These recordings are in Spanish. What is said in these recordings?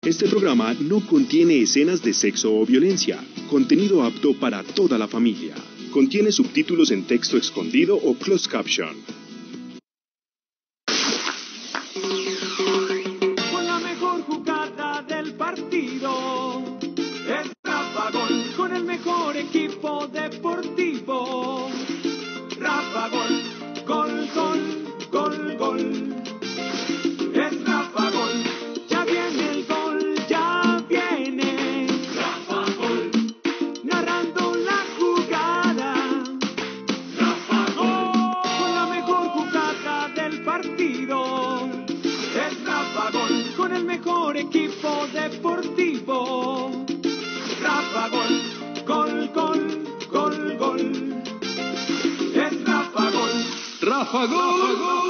Este programa no contiene escenas de sexo o violencia, contenido apto para toda la familia. Contiene subtítulos en texto escondido o closed caption. Con la mejor jugada del partido, es Rafa Gol, con el mejor equipo deportivo. Rafa Gol, gol, gol, gol, gol. Es Rafa Gol, ya viene el gol, ya viene. Rafa Gol, narrando la jugada. Rafa Gol, con la mejor jugada del partido. Es Rafa Gol, con el mejor equipo deportivo. Rafa Gol, gol, gol, gol, gol. Es Rafa Gol. Rafa Gol.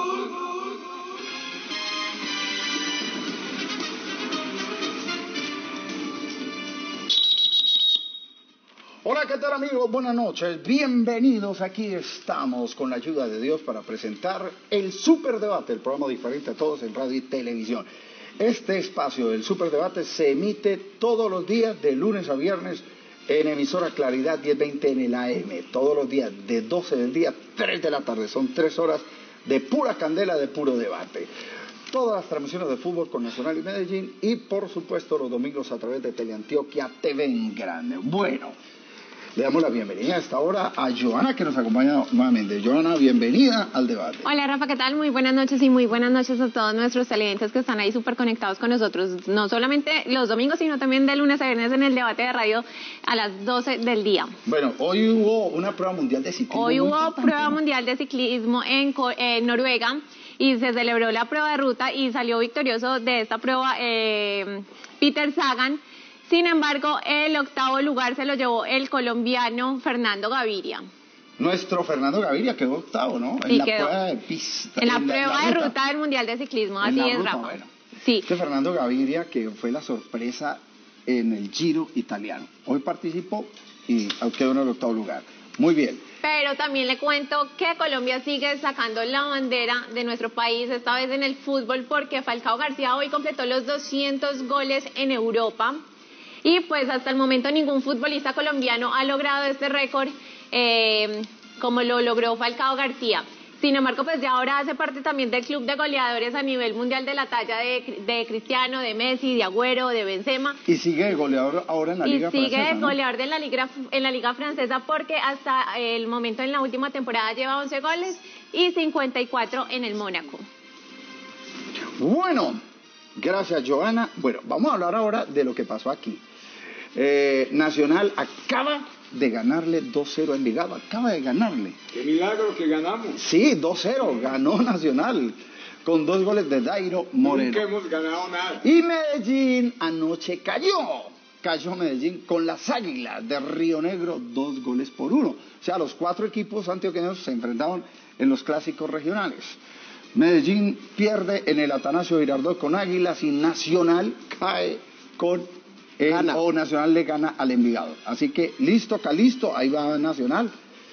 Hola, ¿qué tal amigos? Buenas noches, bienvenidos. Aquí estamos con la ayuda de Dios para presentar el Superdebate, el programa diferente a todos en radio y televisión. Este espacio del Superdebate se emite todos los días de lunes a viernes en emisora Claridad 1020 en el AM, todos los días de 12 del día, 3 de la tarde, son 3 horas de pura candela, de puro debate. Todas las transmisiones de fútbol con Nacional y Medellín y por supuesto los domingos a través de Teleantioquia TV en grande. Bueno, le damos la bienvenida a esta hora a Joana, que nos acompaña nuevamente. Joana, bienvenida al debate. Hola Rafa, ¿qué tal? Muy buenas noches y muy buenas noches a todos nuestros televidentes que están ahí súper conectados con nosotros, no solamente los domingos, sino también de lunes a viernes en el debate de radio a las 12 del día. Bueno, hoy hubo una prueba mundial de ciclismo. Hoy hubo prueba mundial de ciclismo en Noruega y se celebró la prueba de ruta y salió victorioso de esta prueba Peter Sagan. Sin embargo, el octavo lugar se lo llevó el colombiano Fernando Gaviria. Nuestro Fernando Gaviria quedó octavo, ¿no? Sí, en la quedó. Prueba de pista. En la prueba de ruta del Mundial de Ciclismo, así es, Rafa. Bueno. Sí. Este Fernando Gaviria, que fue la sorpresa en el Giro italiano. Hoy participó y quedó en el octavo lugar. Muy bien. Pero también le cuento que Colombia sigue sacando la bandera de nuestro país, esta vez en el fútbol, porque Falcao García hoy completó los 200 goles en Europa. Y pues hasta el momento ningún futbolista colombiano ha logrado este récord como lo logró Falcao García. Sin embargo, pues ya ahora hace parte también del club de goleadores a nivel mundial de la talla de Cristiano, de Messi, de Agüero, de Benzema. Y sigue de goleador ahora en la Liga Francesa. Y sigue de ¿no? goleador de en la Liga Francesa porque hasta el momento en la última temporada lleva 11 goles y 54 en el Mónaco. Bueno, gracias Joana. Bueno, vamos a hablar ahora de lo que pasó aquí. Nacional acaba de ganarle 2-0 a Envigado, acaba de ganarle. ¡Qué milagro que ganamos! Sí, 2-0, ganó Nacional, con 2 goles de Dairo Moreno. Nunca hemos ganado nada. Y Medellín anoche cayó Medellín con las Águilas de Río Negro, 2 goles por 1. O sea, los 4 equipos antioqueños se enfrentaron en los clásicos regionales. Medellín pierde en el Atanasio Girardot con Águilas y Nacional cae con... o Nacional le gana al Envigado. Así que listo, Calisto, ahí va Nacional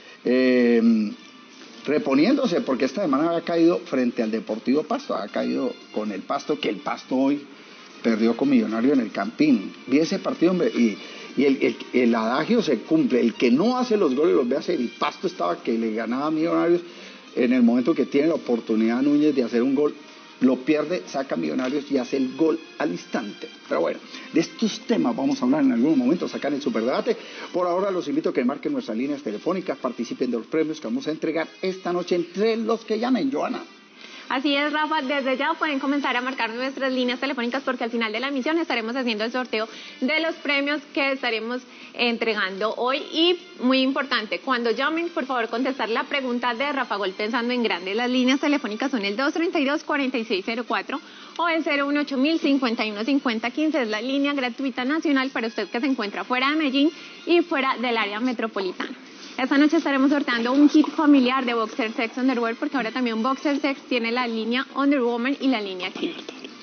reponiéndose, porque esta semana había caído frente al Deportivo Pasto, ha caído con el Pasto, que el Pasto hoy perdió con Millonario en el Campín. Vi ese partido, hombre, y el adagio se cumple, el que no hace los goles los ve hacer, y Pasto estaba que le ganaba a Millonarios en el momento que tiene la oportunidad Núñez de hacer un gol. Lo pierde, saca Millonarios y hace el gol al instante. Pero bueno, de estos temas vamos a hablar en algún momento, sacar el superdebate. Por ahora los invito a que marquen nuestras líneas telefónicas, participen de los premios que vamos a entregar esta noche entre los que llamen, Joana. Así es, Rafa, desde ya pueden comenzar a marcar nuestras líneas telefónicas porque al final de la emisión estaremos haciendo el sorteo de los premios que estaremos entregando hoy. Y muy importante, cuando llamen, por favor, contestar la pregunta de Rafa Gol pensando en grande. Las líneas telefónicas son el 232-4604 o el 018-051-5015. Es la línea gratuita nacional para usted que se encuentra fuera de Medellín y fuera del área metropolitana. Esta noche estaremos sorteando un kit familiar de Boxer Sex Underwear, porque ahora también Boxer Sex tiene la línea Underwoman y la línea Kid.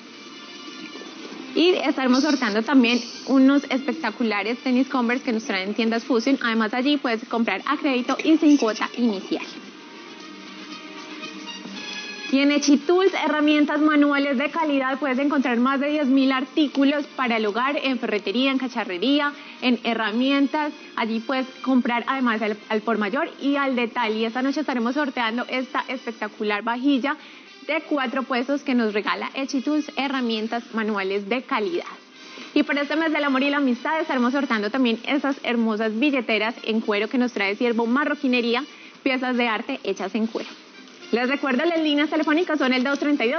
Y estaremos sorteando también unos espectaculares tenis Converse que nos traen tiendas Fusion. Además, allí puedes comprar a crédito y sin cuota inicial. Y en Echitools, herramientas manuales de calidad, puedes encontrar más de 10.000 artículos para el hogar, en ferretería, en cacharrería, en herramientas. Allí puedes comprar además al por mayor y al detalle. Y esta noche estaremos sorteando esta espectacular vajilla de 4 pesos que nos regala Echitools, herramientas manuales de calidad. Y para este mes del amor y la amistad estaremos sorteando también esas hermosas billeteras en cuero que nos trae Siervo Marroquinería, piezas de arte hechas en cuero. Les recuerdo, las líneas telefónicas son el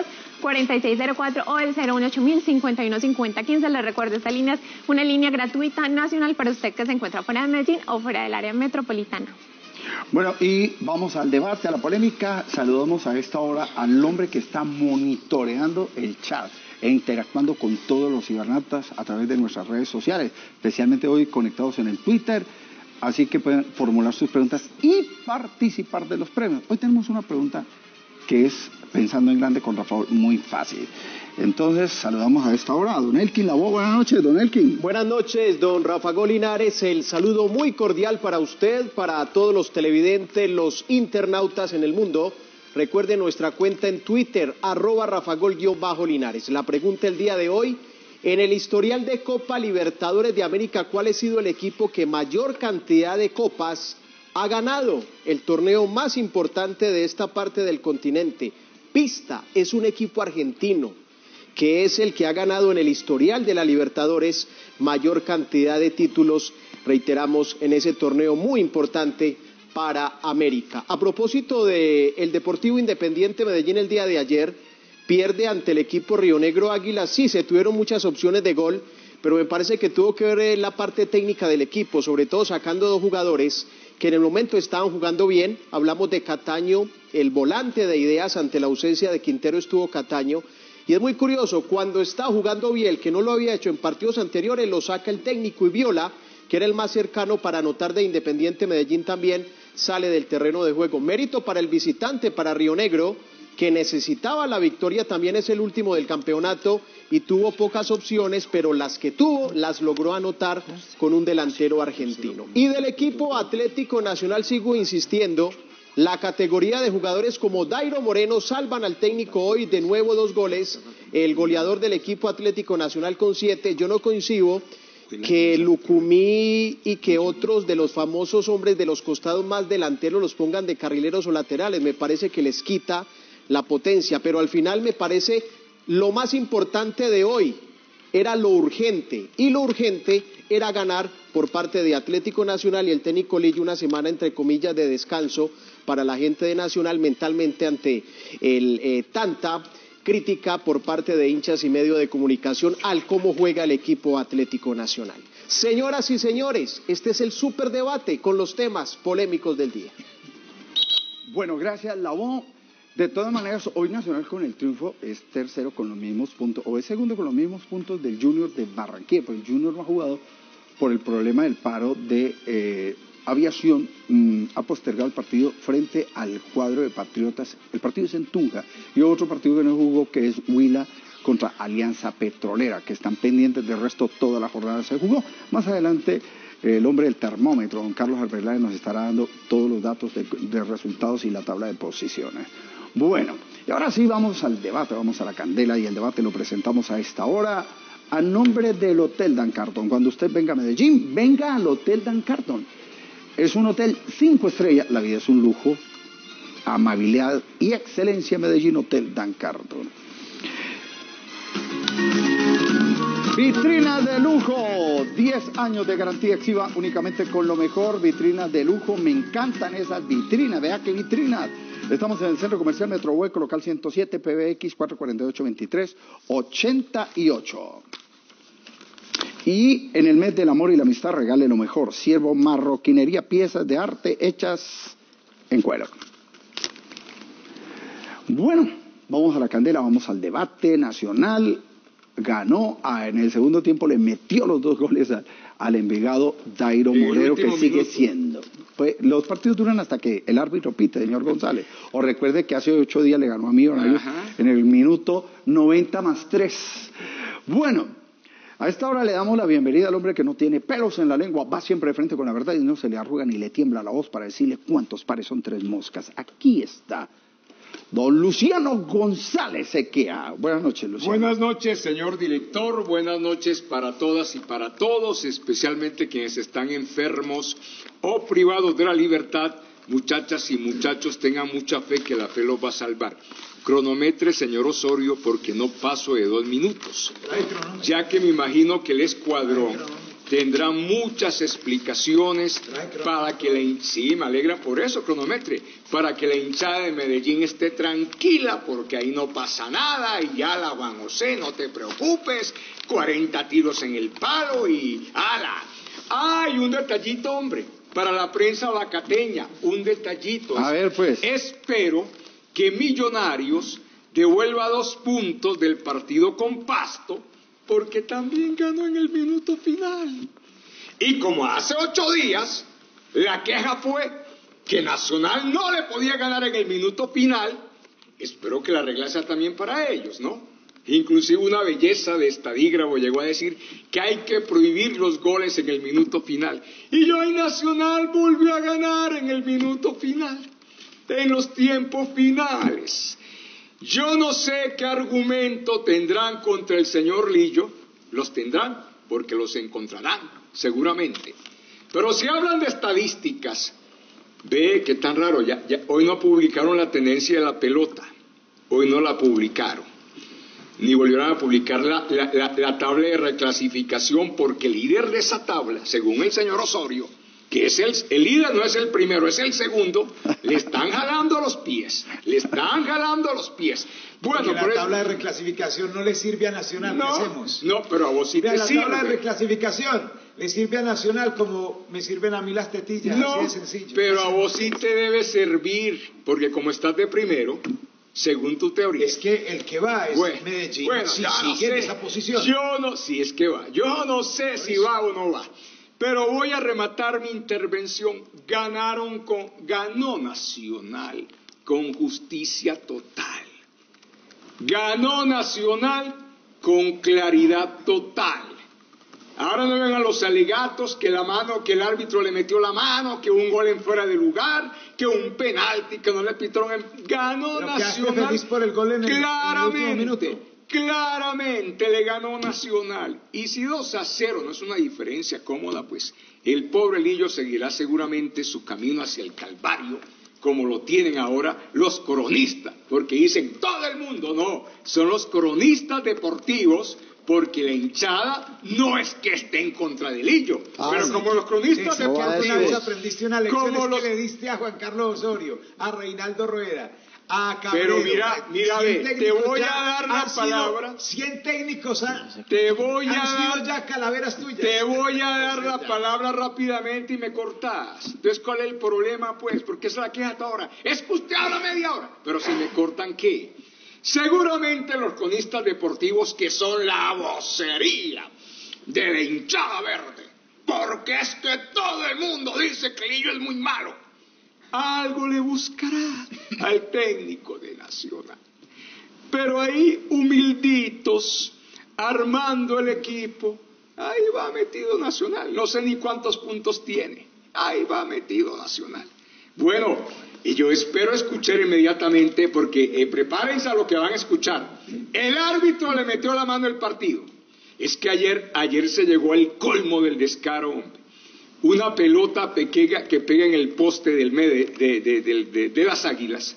232-4604 o el 018-5150-15. Les recuerdo, esta línea es una línea gratuita nacional para usted que se encuentra fuera de Medellín o fuera del área metropolitana. Bueno, y vamos al debate, a la polémica. Saludamos a esta hora al hombre que está monitoreando el chat e interactuando con todos los cibernautas a través de nuestras redes sociales, especialmente hoy conectados en el Twitter. Así que pueden formular sus preguntas y participar de los premios. Hoy tenemos una pregunta que es, pensando en grande con Rafael, muy fácil. Entonces, saludamos a esta hora a don Elkin Lavoe. Buenas noches, don Elkin. Buenas noches, don Rafael Linares. El saludo muy cordial para usted, para todos los televidentes, los internautas en el mundo. Recuerde nuestra cuenta en Twitter, @Rafagol_Linares. La pregunta el día de hoy: en el historial de Copa Libertadores de América, ¿cuál ha sido el equipo que mayor cantidad de copas ha ganado? El torneo más importante de esta parte del continente. Pista, es un equipo argentino, que es el que ha ganado en el historial de la Libertadores mayor cantidad de títulos, reiteramos, en ese torneo muy importante para América. A propósito del Deportivo Independiente Medellín el día de ayer, pierde ante el equipo Rionegro Águilas. Sí, se tuvieron muchas opciones de gol, pero me parece que tuvo que ver la parte técnica del equipo, sobre todo sacando 2 jugadores que en el momento estaban jugando bien. Hablamos de Cataño, el volante de ideas. Ante la ausencia de Quintero estuvo Cataño. Y es muy curioso, cuando está jugando Biel, que no lo había hecho en partidos anteriores, lo saca el técnico, y Viola, que era el más cercano para anotar de Independiente Medellín, también sale del terreno de juego. Mérito para el visitante, para Rionegro, que necesitaba la victoria. También es el último del campeonato y tuvo pocas opciones, pero las que tuvo las logró anotar con un delantero argentino. Y del equipo Atlético Nacional sigo insistiendo, la categoría de jugadores como Dairo Moreno salvan al técnico hoy, de nuevo 2 goles, el goleador del equipo Atlético Nacional con 7. Yo no coincido que Lucumí y que otros de los famosos hombres de los costados más delanteros los pongan de carrileros o laterales. Me parece que les quita la potencia, pero al final me parece lo más importante de hoy era lo urgente, y lo urgente era ganar por parte de Atlético Nacional y el técnico Lillo, una semana entre comillas de descanso para la gente de Nacional mentalmente ante tanta crítica por parte de hinchas y medios de comunicación al cómo juega el equipo Atlético Nacional. Señoras y señores, este es el superdebate con los temas polémicos del día. Bueno, gracias, Lavoe. De todas maneras, hoy Nacional con el triunfo es tercero con los mismos puntos, o es segundo con los mismos puntos del Junior de Barranquilla, porque el Junior no ha jugado por el problema del paro de aviación. Ha postergado el partido frente al cuadro de Patriotas. El partido es en Tunja, y otro partido que no jugó, que es Huila contra Alianza Petrolera, que están pendientes. Del resto, toda la jornada se jugó. Más adelante, el hombre del termómetro, don Carlos Arbeláez, nos estará dando todos los datos de resultados y la tabla de posiciones. Bueno, y ahora sí vamos al debate, vamos a la candela, y el debate lo presentamos a esta hora a nombre del Hotel Dan Carton. Cuando usted venga a Medellín, venga al Hotel Dan Carton. Es un hotel 5 estrellas, la vida es un lujo, amabilidad y excelencia. Medellín, Hotel Dan Carton. Vitrina de lujo, 10 años de garantía exclusiva únicamente con lo mejor. Vitrinas de lujo, me encantan esas vitrinas, vea qué vitrinas. Estamos en el Centro Comercial Metro Hueco, local 107, PBX 448-2388. Y en el mes del amor y la amistad, regale lo mejor. Siervo Marroquinería, piezas de arte hechas en cuero. Bueno, vamos a la candela, vamos al debate nacional. Ganó, en el segundo tiempo le metió los 2 goles al Envigado Dairo Moreno, que sigue siendo. Pues, los partidos duran hasta que el árbitro pite, señor González. O recuerde que hace 8 días le ganó a Millonarios en el minuto 90+3. Bueno, a esta hora le damos la bienvenida al hombre que no tiene pelos en la lengua, va siempre de frente con la verdad y no se le arruga ni le tiembla la voz para decirle cuántos pares son 3 moscas. Aquí está don Luciano González Sequea. Buenas noches, Luciano. Buenas noches, señor director. Buenas noches para todas y para todos, especialmente quienes están enfermos o privados de la libertad. Muchachas y muchachos, tengan mucha fe que la fe los va a salvar. Cronometre, señor Osorio, porque no paso de 2 minutos, ya que me imagino que el escuadrón tendrá muchas explicaciones para que sí, me alegra por eso, cronometre, para que la hinchada de Medellín esté tranquila, porque ahí no pasa nada, y ya la Juan José, no te preocupes, 40 tiros en el palo y ¡ala! ¡Ay, un detallito, hombre! Para la prensa bacateña, un detallito. A ver, pues. Espero que Millonarios devuelva 2 puntos del partido con Pasto, porque también ganó en el minuto final. Y como hace 8 días, la queja fue que Nacional no le podía ganar en el minuto final, espero que la regla sea también para ellos, ¿no? Inclusive una belleza de estadígrafo llegó a decir que hay que prohibir los goles en el minuto final. Y hoy Nacional volvió a ganar en el minuto final, en los tiempos finales. Yo no sé qué argumento tendrán contra el señor Lillo, los tendrán porque los encontrarán, seguramente. Pero si hablan de estadísticas, ve que tan raro, hoy no publicaron la tenencia de la pelota, hoy no la publicaron, ni volvieron a publicar la tabla de reclasificación, porque el líder de esa tabla, según el señor Osorio, que es el líder, no es el primero, es el segundo, le están jalando los pies, Bueno, porque la tabla de reclasificación no le sirve a Nacional, ¿qué hacemos? No, pero a vos sí te sirve. La tabla de reclasificación le sirve a Nacional como me sirven a mí las tetillas, así de sencillo. Pero a vos sí te debe servir, porque como estás de primero, según tu teoría. Es que el que va es Medellín, si sigue en esa posición. Yo no sé si va o no va. Pero voy a rematar mi intervención. Ganó Nacional con justicia total. Ganó Nacional con claridad total. Ahora no vengan los alegatos que el árbitro le metió la mano, que un gol en fuera de lugar, que un penalti que no le pitaron. Ganó Nacional. Feliz por el gol en el último minuto. Claramente le ganó Nacional. Y si 2-0 no es una diferencia cómoda, pues el pobre Lillo seguirá seguramente su camino hacia el Calvario, como lo tienen ahora los coronistas, porque dicen todo el mundo, no, son los coronistas deportivos, porque la hinchada no es que esté en contra de Lillo, pero como los cronistas deportivos, una vez aprendiste una lección que le diste a Juan Carlos Osorio, a Reinaldo Rueda, a Cabrero. Pero mira, te voy a dar la palabra. 100 técnicos han sido ya calaveras tuyas. Te voy a dar la palabra rápidamente y me cortás. Entonces, ¿cuál es el problema, pues? Porque esa es la queja hasta ahora. Es que usted habla media hora. Pero si me cortan, ¿qué? Seguramente los cronistas deportivos, que son la vocería de la hinchada verde, porque es que todo el mundo dice que Lillo es muy malo, algo le buscará al técnico de Nacional. Pero ahí, humilditos, armando el equipo, ahí va metido Nacional. No sé ni cuántos puntos tiene. Ahí va metido Nacional. Bueno, y yo espero escuchar inmediatamente, porque prepárense a lo que van a escuchar. El árbitro le metió la mano al partido. Es que ayer se llegó al colmo del descaro, hombre. Una pelota que pega en el poste de las Águilas,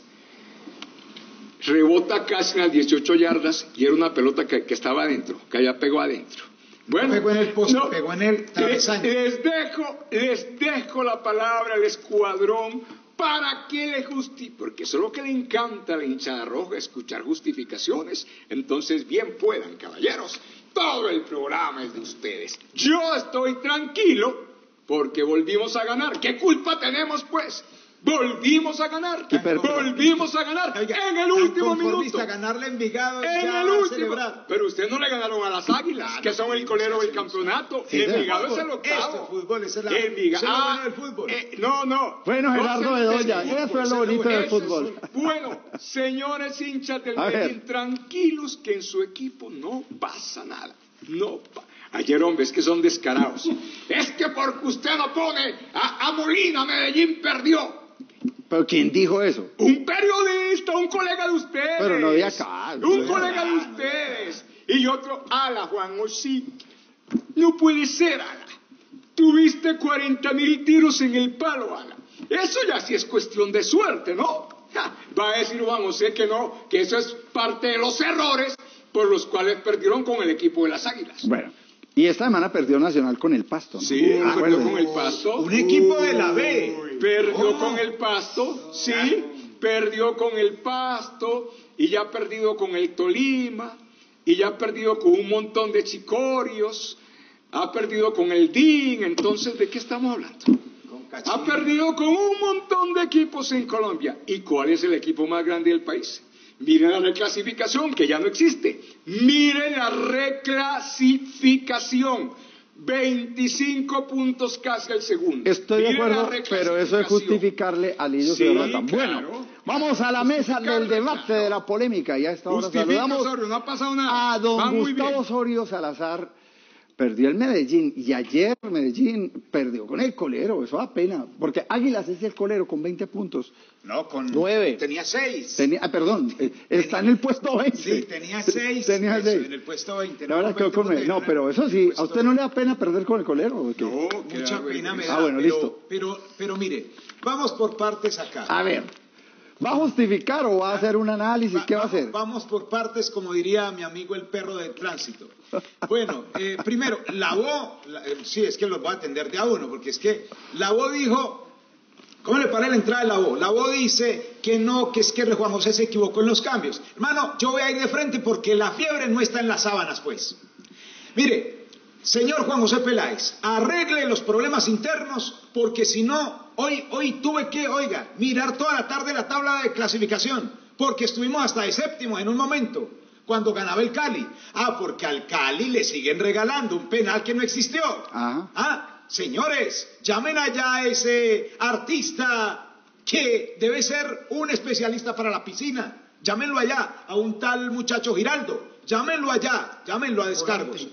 rebota casi en las 18 yardas, y era una pelota que estaba adentro, que allá pegó adentro. Bueno, pegó en el poste, pegó en el travesaño. Les dejo la palabra al escuadrón para que le justifique, porque eso es lo que le encanta a la hinchada roja, escuchar justificaciones. Entonces, bien puedan, caballeros, todo el programa es de ustedes. Yo estoy tranquilo porque volvimos a ganar. ¿Qué culpa tenemos, pues? Volvimos a ganar. Oiga, en el último minuto. Ganarle Envigado en el último. Pero ustedes no le ganaron a las Águilas, que son el colero del campeonato. Sí, Envigado es el octavo. Este fútbol es el fútbol. No. Bueno, Gerardo Bedoya, eso es lo bonito del fútbol. Bueno, señores hinchas del Medellín, tranquilos que en su equipo no pasa nada. Ayer, hombre, es que son descarados. Es que porque usted no pone a Molina, Medellín perdió. ¿Pero quién dijo eso? Un periodista, un colega de ustedes. Pero no de acá. Un colega de ustedes. Y otro, ala, Juan, o sí. No puede ser, ala. Tuviste 40.000 tiros en el palo, ala. Eso ya sí es cuestión de suerte, ¿no? Va a decir Juan José que no, que eso es parte de los errores por los cuales perdieron con el equipo de las Águilas. Bueno, y esta semana perdió Nacional con el Pasto, ¿no? Sí, perdió con el Pasto. Un equipo de la B. Perdió con el Pasto, sí, perdió con el Pasto, y ya ha perdido con el Tolima, y ya ha perdido con un montón de chicorios, ha perdido con el DIN. Entonces, ¿de qué estamos hablando? Ha perdido con un montón de equipos en Colombia. ¿Y cuál es el equipo más grande del país? Miren la reclasificación, que ya no existe. Miren la reclasificación. 25 puntos casi el segundo. Estoy de acuerdo, pero eso es justificarle al Illo Sí, Ciudadano. claro. Bueno, vamos a la mesa del debate, de la polémica. Y a esta hora saludamos Osorio, no ha pasado nada. a don Va muy Gustavo bien. Osorio Salazar. Perdió el Medellín y ayer Medellín perdió con el Colero. Eso da pena, porque Águilas es el Colero con 20 puntos. No, con 9. Tenía 6. Está en el puesto 20. Sí, tenía 6. Tenía eso, 6. en el puesto 20. La verdad quedó con 9. No, pero eso sí, ¿a usted no le da pena perder con el Colero? ¿O qué? No, Mucha pena me da. Ah, bueno, listo. Pero mire, vamos por partes acá. A ver, ¿va a justificar o va a hacer un análisis? ¿Qué va a hacer? Vamos por partes, como diría mi amigo el perro del tránsito. Bueno, primero, sí, es que los voy a atender de a uno, porque es que Lavó dijo, ¿cómo le paré la entrada de Lavó? Lavó dice que no, que es que Juan José se equivocó en los cambios. Hermano, yo voy a ir de frente porque la fiebre no está en las sábanas, pues. Mire, señor Juan José Peláez, arregle los problemas internos, porque si no, hoy tuve que, mirar toda la tarde la tabla de clasificación, porque estuvimos hasta de séptimo en un momento, cuando ganaba el Cali. Porque al Cali le siguen regalando un penal que no existió. Señores, llamen allá a ese artista que debe ser un especialista para la piscina. Llámenlo allá, a un tal muchacho Giraldo. Llámenlo allá, llámenlo a descargos.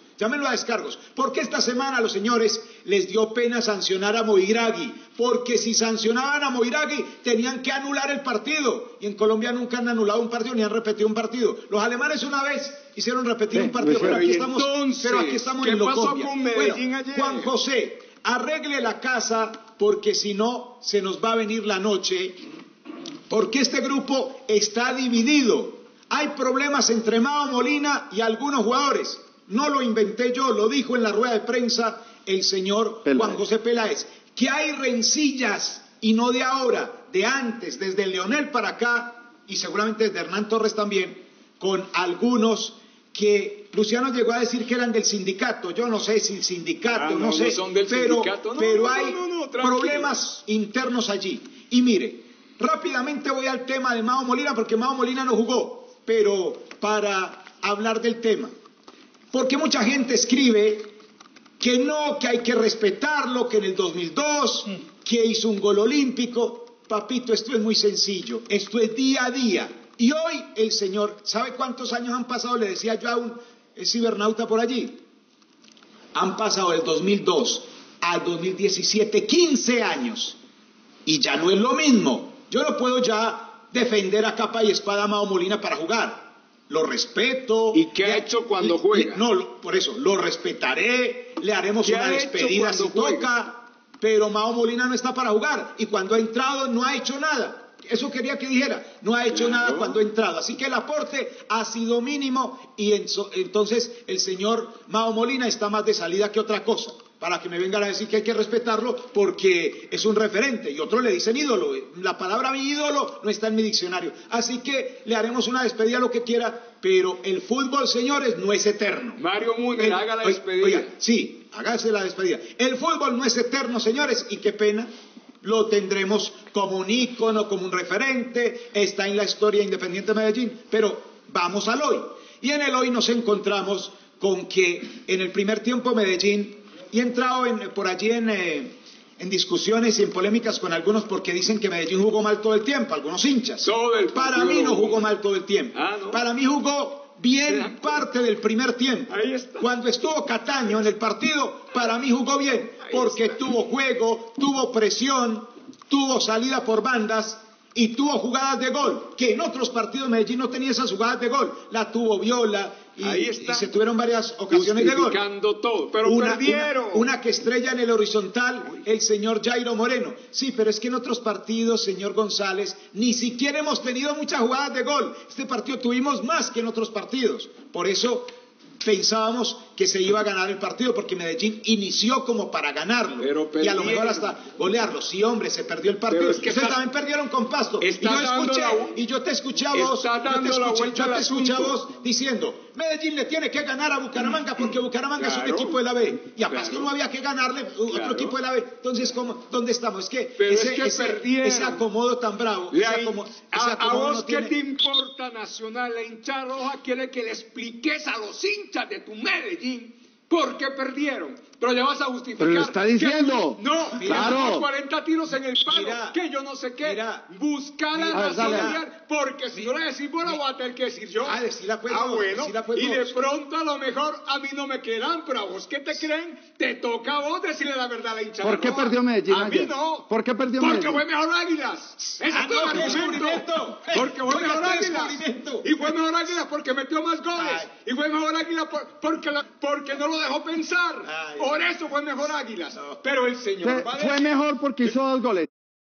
Porque esta semana a los señores les dio pena sancionar a Moiragui. Porque si sancionaban a Moiragui, tenían que anular el partido. Y en Colombia nunca han anulado un partido ni han repetido un partido. Los alemanes una vez hicieron repetir un partido, pero aquí estamos en Locopia. Bueno, Juan José, arregle la casa, porque si no, se nos va a venir la noche. Porque este grupo está dividido. Hay problemas entre Mao Molina y algunos jugadores. No lo inventé yo, lo dijo en la rueda de prensa el señor Juan José Peláez. Que hay rencillas, y no de ahora, de antes, desde Leonel para acá, y seguramente desde Hernán Torres también, con algunos que Luciano llegó a decir que eran del sindicato. Yo no sé si el sindicato, no sé, son del sindicato. Pero hay problemas internos allí. Y mire, rápidamente voy al tema de Mao Molina, porque Mao Molina no jugó. Pero para hablar del tema, porque mucha gente escribe que no, que hay que respetarlo, que en el 2002, que hizo un gol olímpico. Papito, esto es muy sencillo, esto es día a día. Y hoy el señor, ¿sabe cuántos años han pasado? Le decía yo a un cibernauta por allí. Han pasado del 2002 al 2017, 15 años. Y ya no es lo mismo. Yo no puedo ya defender a capa y espada a Mao Molina para jugar. Lo respeto. ¿Y qué ha hecho cuando juega? Por eso, lo respetaré, le haremos una despedida si toca, pero Mao Molina no está para jugar. Y cuando ha entrado no ha hecho nada. Eso quería que dijera. No ha hecho nada cuando ha entrado. Así que el aporte ha sido mínimo y entonces el señor Mao Molina está más de salida que otra cosa. Para que me vengan a decir que hay que respetarlo porque es un referente. Y otros le dicen ídolo. La palabra mi ídolo no está en mi diccionario. Así que le haremos una despedida, lo que quiera. Pero el fútbol, señores, no es eterno. Mario Múnez, haga la despedida. Oiga, sí, hágase la despedida. El fútbol no es eterno, señores. Y qué pena. Lo tendremos como un ícono, como un referente. Está en la historia Independiente Medellín. Pero vamos al hoy. Y en el hoy nos encontramos con que en el primer tiempo Medellín... Y he entrado por allí en discusiones y en polémicas con algunos porque dicen que Medellín jugó mal todo el tiempo, algunos hinchas. Para mí no jugó mal todo el tiempo. ¿No? Para mí jugó bien parte del primer tiempo. Ahí está. Cuando estuvo Cataño en el partido, para mí jugó bien, porque tuvo juego, tuvo presión, tuvo salida por bandas y tuvo jugadas de gol, que en otros partidos Medellín no tenía esas jugadas de gol. La tuvo Viola y se tuvieron varias ocasiones de gol. Justificando todo, pero perdieron. Una que estrella en el horizontal, el señor Jairo Moreno. Sí, pero es que en otros partidos, señor González, ni siquiera hemos tenido muchas jugadas de gol. Este partido tuvimos más que en otros partidos. Por eso pensábamos que se iba a ganar el partido, porque Medellín inició como para ganarlo y a lo mejor hasta golearlo. Sí, hombre, se perdió el partido. Pero es que ustedes también perdieron con Pasto. Y yo te escuché a vos, diciendo, Medellín le tiene que ganar a Bucaramanga porque Bucaramanga es un equipo de la B y a Pasto no había que ganarle otro equipo de la B. Entonces, ¿dónde estamos? Es que ese acomodo tan bravo, ¿A vos qué te importa Nacional? La hinchada roja quiere que le expliques a los hinchas de tu Medellín por qué perdieron. Pero le vas a justificar. Pero lo está diciendo. No, claro. 40 tiros en el palo, que yo no sé qué. Buscar la nacionalidad, porque si no le decís vos, la voy a tener que decir yo. Bueno, y de pronto a lo mejor a mí no me quedan, pero a vos que te creen, te toca a vos decirle la verdad a la hinchada. ¿Por qué perdió Medellín A ayer? mí no. ¿Por qué perdió Medellín? Porque fue mejor Águilas. Ese es el argumento. Porque fue mejor Águilas. Y fue mejor Águilas porque metió más goles. Y fue mejor Águilas porque no lo dejó pensar. Por eso fue mejor Águilas. Pero el señor fue mejor porque hizo 2 goles.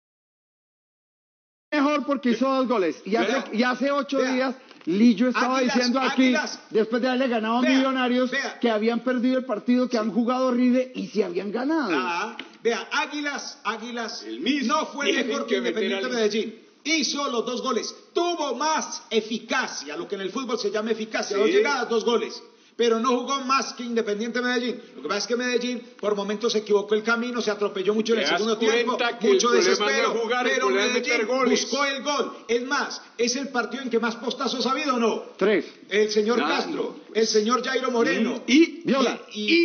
Y hace 8 días Lillo estaba diciendo aquí, después de haberle ganado a Millonarios, que habían perdido el partido, que han jugado horrible y se habían ganado. Águilas no fue mejor que Independiente Medellín. Hizo los 2 goles. Tuvo más eficacia, lo que en el fútbol se llama eficacia. 2 llegadas, 2 goles. Pero no jugó más que Independiente Medellín. Lo que pasa es que Medellín por momentos se equivocó el camino, se atropelló mucho en el segundo tiempo, mucho desespero, pero Medellín buscó el gol. Es más, es el partido en que más postazos ha habido, ¿o no? 3. El señor Castro, el señor Jairo Moreno y Viola.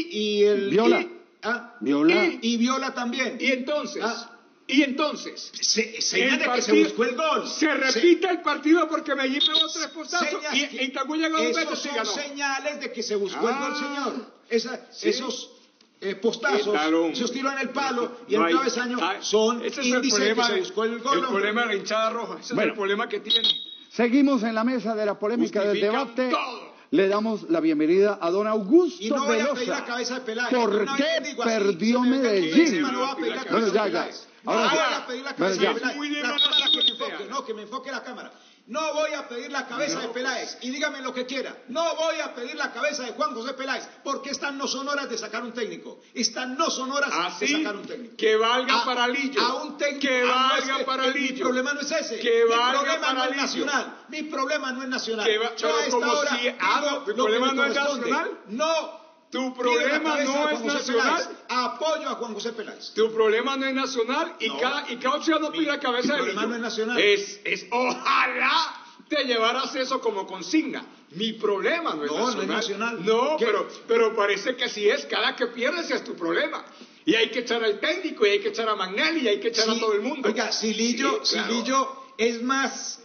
Y Viola también. Y entonces, señal de que se buscó el gol. Se repite el partido porque Medellín pegó 3 postazos y Itagüí llegó 2 veces y ganó. Son señales de que se buscó el gol, señor. Esos postazos, esos tiros en el palo y el travesaño son índices de que se buscó el gol. El problema de la hinchada roja, ese es el problema que tiene. Seguimos en la mesa de la polémica del debate. Le damos la bienvenida a don Augusto y no voy Velosa. A pedir la cabeza de Peláez. ¿Por qué perdió Medellín? No voy a pedir la cabeza de Peláez. Ahora voy a pedir la cabeza de Peláez. Que me enfoque la cámara. No voy a pedir la cabeza de Peláez. Y dígame lo que quiera. No voy a pedir la cabeza de Juan José Peláez. Porque estas no son horas de sacar un técnico. Estas no son horas de sacar un técnico. Que valga para Lillo. A un técnico. Que valga para Lillo. Mi problema no es ese. Que valga mi problema para no es Lillo. nacional. Mi problema no es nacional. Yo a esta hora ¿tu problema no es nacional? No. Tu problema no es nacional. Apoyo a Juan José Peláez. Tu problema no es nacional y cada opción no pide la cabeza de Lillo. Mi problema no es nacional. Ojalá te llevaras eso como consigna. Mi problema no es nacional. No es nacional. No, pero parece que así es. Cada que pierdes es tu problema. Y hay que echar al técnico, y hay que echar a Magnelli, y hay que echar a todo el mundo. Oiga, si Lillo es más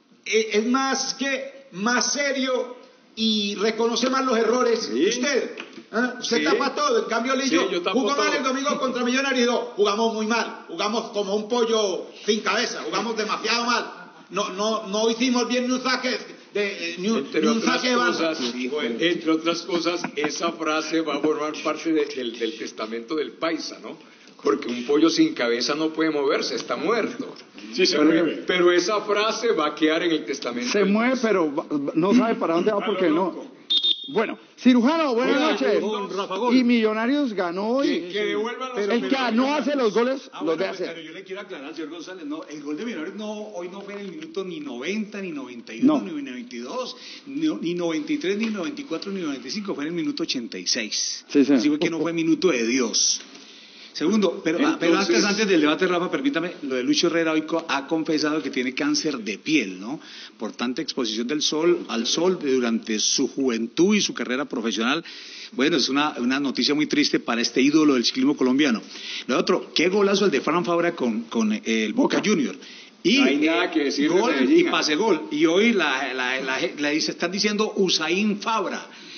serio y reconoce más los errores que usted. Usted tapa todo, en cambio Lillo jugó mal el domingo contra Millonarios y jugamos muy mal, jugamos como un pollo sin cabeza, jugamos demasiado mal, no hicimos bien ni un saque de banda. Entre otras cosas, esa frase va a formar parte del testamento del paisa, ¿no? Porque un pollo sin cabeza no puede moverse, está muerto. Sí, se mueve. Pero esa frase va a quedar en el testamento. Se mueve, pero no sabe para dónde va porque no. Bueno, cirujano, buenas noches. Y Millonarios ganó hoy. Que devuelvan los el que no hace los goles, los debe hacer. Pero yo le quiero aclarar al señor González, el gol de Millonarios hoy no fue en el minuto ni 90, ni 91, ni 92, ni 93, ni 94, ni 95, fue en el minuto 86. Sí. Así fue que no fue minuto de Dios. Segundo, pero antes del debate, Rafa, permítame, lo de Lucho Herrera hoy ha confesado que tiene cáncer de piel, ¿no? Por tanta exposición al sol durante su juventud y su carrera profesional. Bueno, es una noticia muy triste para este ídolo del ciclismo colombiano. Lo otro, qué golazo el de Fran Fabra con el Boca Junior. Y no hay nada que decir gol y pase gol. Y hoy están diciendo Usain Fabra.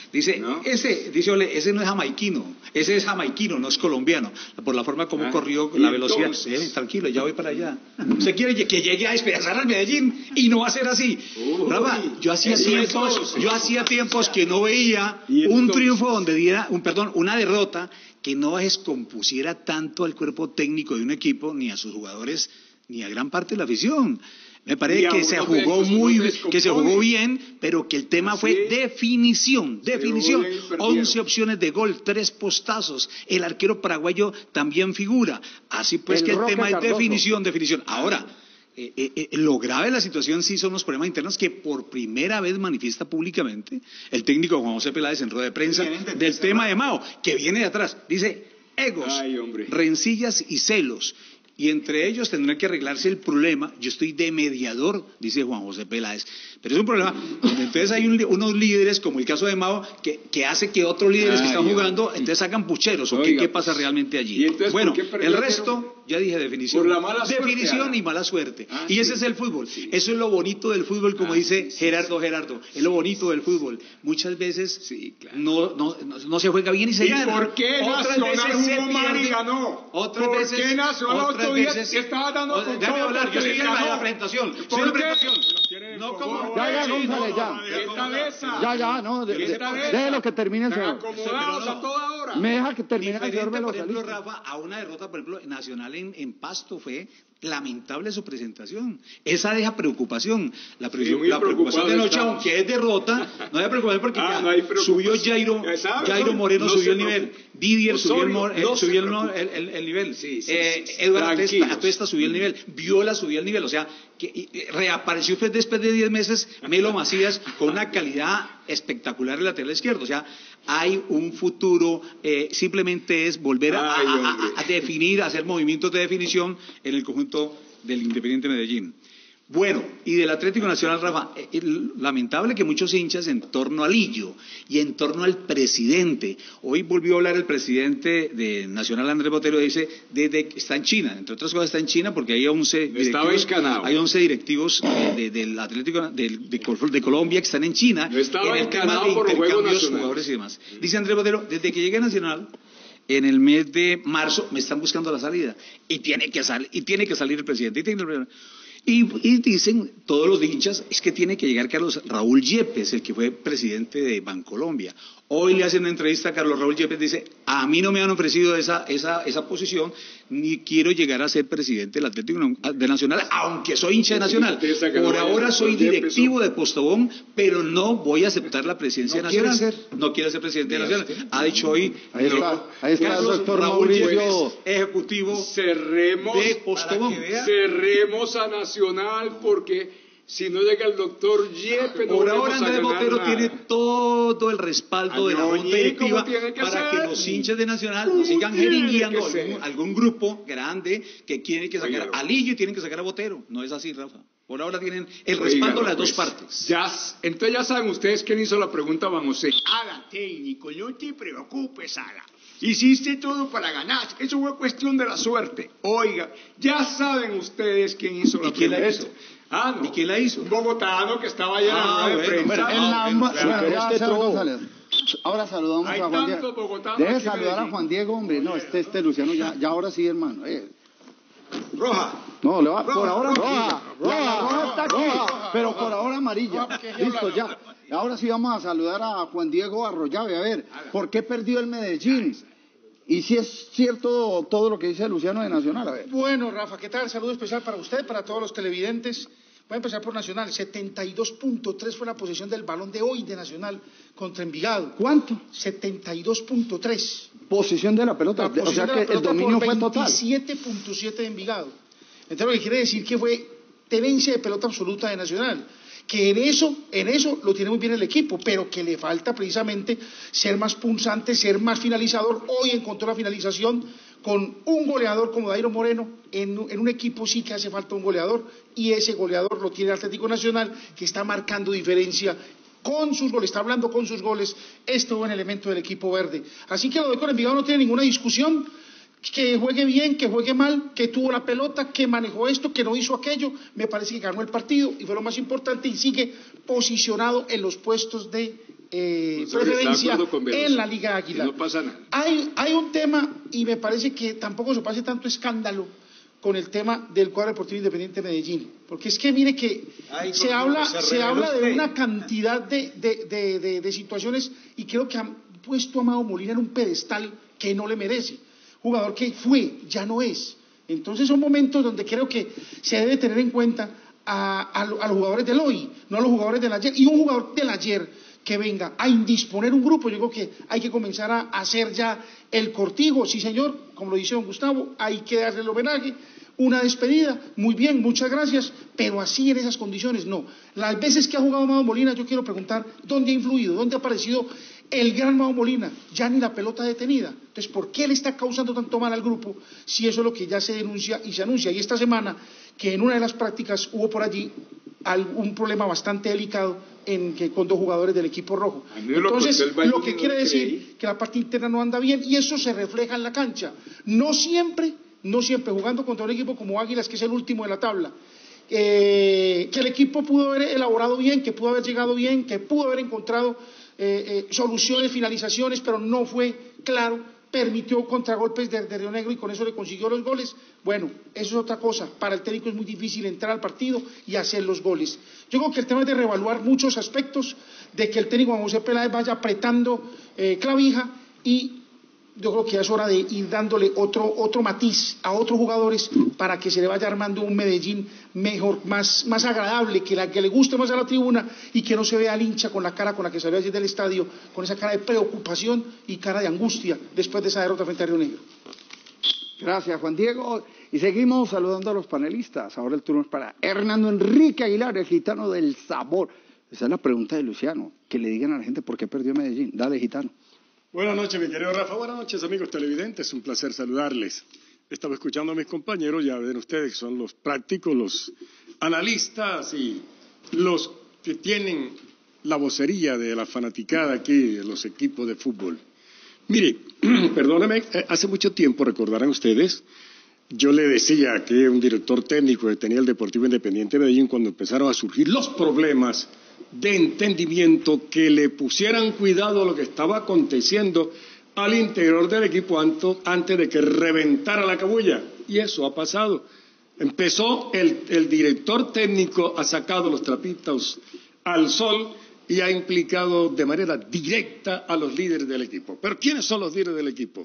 Dice, ¿No? dice Ole, ese no es jamaiquino, ese es jamaiquino, no es colombiano, por la forma como corrió la velocidad. Tranquilo, ya voy para allá. Usted quiere que llegue a despedazar al Medellín y no va a ser así. Rafa, yo hacía tiempos que no veía un triunfo donde diera, una derrota que no descompusiera tanto al cuerpo técnico de un equipo, ni a sus jugadores, ni a gran parte de la afición. Me parece que se jugó bien, pero que el tema fue definición. 11 opciones de gol, 3 postazos. El arquero paraguayo también figura. Así pues que el tema es definición. Ahora, lo grave de la situación sí son los problemas internos que por primera vez manifiesta públicamente el técnico Juan José Peláez en rueda de prensa del tema de Mao, que viene de atrás. Dice, egos, rencillas y celos. Y entre ellos tendrá que arreglarse el problema. Yo estoy de mediador, dice Juan José Peláez. Pero es un problema donde entonces hay unos líderes, como el caso de Mao, que hace que otros líderes que están jugando, entonces hagan pucheros. ¿O qué pasa realmente allí? Bueno, el resto, ya dije definición. Por la mala suerte, definición y mala suerte. Y ese es el fútbol. Eso es lo bonito del fútbol, como dice Gerardo. Es lo bonito del fútbol. Muchas veces no se juega bien y se gana. ¿Y por qué Nacional jugó mal y ganó? Otras veces. ¿Por qué Nacional estaba dando con déjame todo hablar, yo estoy en ganó? la presentación. No como... Ya, González, ya. Déjelo que termine el señor. Acomodados a toda hora. Me deja que termine el señor Por Velosa. ejemplo, Rafa, a una derrota, por ejemplo, Nacional en Pasto fue lamentable su presentación. Esa deja preocupación. La preocupación de noche, aunque es derrota, no hay preocupación porque subió Jairo Moreno, subió el nivel. Didier subió el nivel. Eduardo Atuesta subió el nivel. Viola subió el nivel. O sea, que reapareció después de 10 meses Melo Macías con una calidad espectacular en el lateral izquierdo. O sea, hay un futuro, simplemente es volver a definir, a hacer movimientos de definición en el conjunto del Independiente Medellín. Bueno, y del Atlético Nacional, Rafa, lamentable que muchos hinchas en torno al Lillo y en torno al presidente. Hoy volvió a hablar el presidente de Nacional, Andrés Botero, dice, está en China, entre otras cosas está en China porque hay 11 directivos del Atlético de Colombia que están en China. No estaba en el tema de por intercambios nacionales. jugadores y demás. Dice Andrés Botero, desde que llegué a Nacional, en el mes de marzo me están buscando la salida y tiene que salir el presidente. Y dicen todos los hinchas, es que tiene que llegar Carlos Raúl Yepes, el que fue presidente de Bancolombia. Hoy le hacen una entrevista a Carlos Raúl Yepes, dice, a mí no me han ofrecido esa posición, ni quiero llegar a ser presidente del Atlético de Nacional, aunque soy hincha de Nacional. Por ahora soy directivo de Postobón, pero no voy a aceptar la presidencia nacional. No quiero ser presidente de Nacional. Ha dicho hoy Carlos Raúl Yepes, ejecutivo de Postobón. Cerremos a Nacional porque si no llega el doctor Yepes, por ahora Andrés Botero tiene todo el respaldo de la junta directiva para que los hinchas de Nacional no sigan jeringueando algún grupo grande que quiere que sacar a Lillo y tienen que sacar a Botero. No es así, Rafa. Por ahora tienen el respaldo de las dos partes. Entonces ya saben ustedes quién hizo la pregunta a Juan José. Haga, técnico, no te preocupes, Haga. Hiciste todo para ganar. Eso fue cuestión de la suerte. Oiga, ya saben ustedes quién hizo la pregunta. ¿Y quién la hizo? ¿Y quién la hizo? Un bogotano que estaba allá en la prensa. Ahora saludamos a Juan Diego. Deje saludar a Juan Diego, hombre. No, este Luciano, ya ahora sí, hermano. Roja. No, le va por ahora roja. Roja está aquí, pero por ahora amarilla. Listo, ya. Ahora sí vamos a saludar a Juan Diego Arroyave. A ver, ¿por qué perdió el Medellín? Y si es cierto todo lo que dice Luciano de Nacional, a ver. Bueno, Rafa, ¿qué tal? Saludo especial para usted, para todos los televidentes. Voy a empezar por Nacional. 72.3 fue la posesión del balón de hoy de Nacional contra Envigado. ¿Cuánto? 72.3. Posición de la pelota. O sea que el dominio fue total. 27.7 de Envigado. Entonces lo que quiere decir que fue tenencia de pelota absoluta de Nacional. Que en eso lo tiene muy bien el equipo, pero que le falta precisamente ser más punzante, ser más finalizador. Hoy encontró la finalización con un goleador como Jairo Moreno. En un equipo sí que hace falta un goleador, y ese goleador lo tiene el Atlético Nacional, que está marcando diferencia con sus goles, está hablando con sus goles, este buen elemento del equipo verde. Así que lo de con Envigado no tiene ninguna discusión. Que juegue bien, que juegue mal, que tuvo la pelota, que manejó esto, que no hizo aquello, me parece que ganó el partido y fue lo más importante, y sigue posicionado en los puestos de preferencia en la Liga Águila. No pasa nada. Hay un tema, y me parece que tampoco se pase tanto escándalo con el tema del cuadro deportivo Independiente de Medellín, porque es que mire que se habla de una cantidad de situaciones, y creo que han puesto a Amado Molina en un pedestal que no le merece. Jugador que fue, ya no es. Entonces son momentos donde creo que se debe tener en cuenta a los jugadores del hoy, no a los jugadores del ayer. Y un jugador del ayer que venga a indisponer un grupo, yo creo que hay que comenzar a hacer ya el cortijo. Sí, señor, como lo dice don Gustavo, hay que darle el homenaje, una despedida, muy bien, muchas gracias, pero así en esas condiciones no. Las veces que ha jugado Amado Molina, yo quiero preguntar dónde ha influido, dónde ha aparecido el gran Amado Molina, ya ni la pelota detenida. Entonces, ¿por qué le está causando tanto mal al grupo si eso es lo que ya se denuncia y se anuncia? Y esta semana, que en una de las prácticas hubo por allí un problema bastante delicado con dos jugadores del equipo rojo. Entonces, lo que quiere decir que la parte interna no anda bien, y eso se refleja en la cancha. No siempre jugando contra un equipo como Águilas, que es el último de la tabla, que el equipo pudo haber elaborado bien, que pudo haber llegado bien, que pudo haber encontrado soluciones, finalizaciones, pero no fue claro, permitió contragolpes de Río Negro y con eso le consiguió los goles. Bueno, eso es otra cosa. Para el técnico es muy difícil entrar al partido y hacer los goles. Yo creo que el tema es de reevaluar muchos aspectos, de que el técnico Juan José Peláez vaya apretando clavija, y yo creo que ya es hora de ir dándole otro matiz a otros jugadores para que se le vaya armando un Medellín mejor, más agradable, que le guste más a la tribuna, y que no se vea al hincha con la cara con la que salió ayer del estadio, con esa cara de preocupación y cara de angustia después de esa derrota frente a Río Negro. Gracias, Juan Diego. Y seguimos saludando a los panelistas. Ahora el turno es para Hernando Enrique Aguilar, el gitano del sabor. Esa es la pregunta de Luciano, que le digan a la gente por qué perdió Medellín. Dale, gitano. Buenas noches, mi querido Rafa. Buenas noches, amigos televidentes. Un placer saludarles. Estaba escuchando a mis compañeros, ya ven ustedes que son los prácticos, los analistas y los que tienen la vocería de la fanaticada aquí de los equipos de fútbol. Mire, perdóname, hace mucho tiempo, recordarán ustedes, yo le decía que un director técnico que tenía el Deportivo Independiente de Medellín, cuando empezaron a surgir los problemas de entendimiento, que le pusieran cuidado a lo que estaba aconteciendo al interior del equipo antes de que reventara la cabulla. Y eso ha pasado. Empezó el director técnico, ha sacado los trapitos al sol y ha implicado de manera directa a los líderes del equipo. ¿Pero quiénes son los líderes del equipo?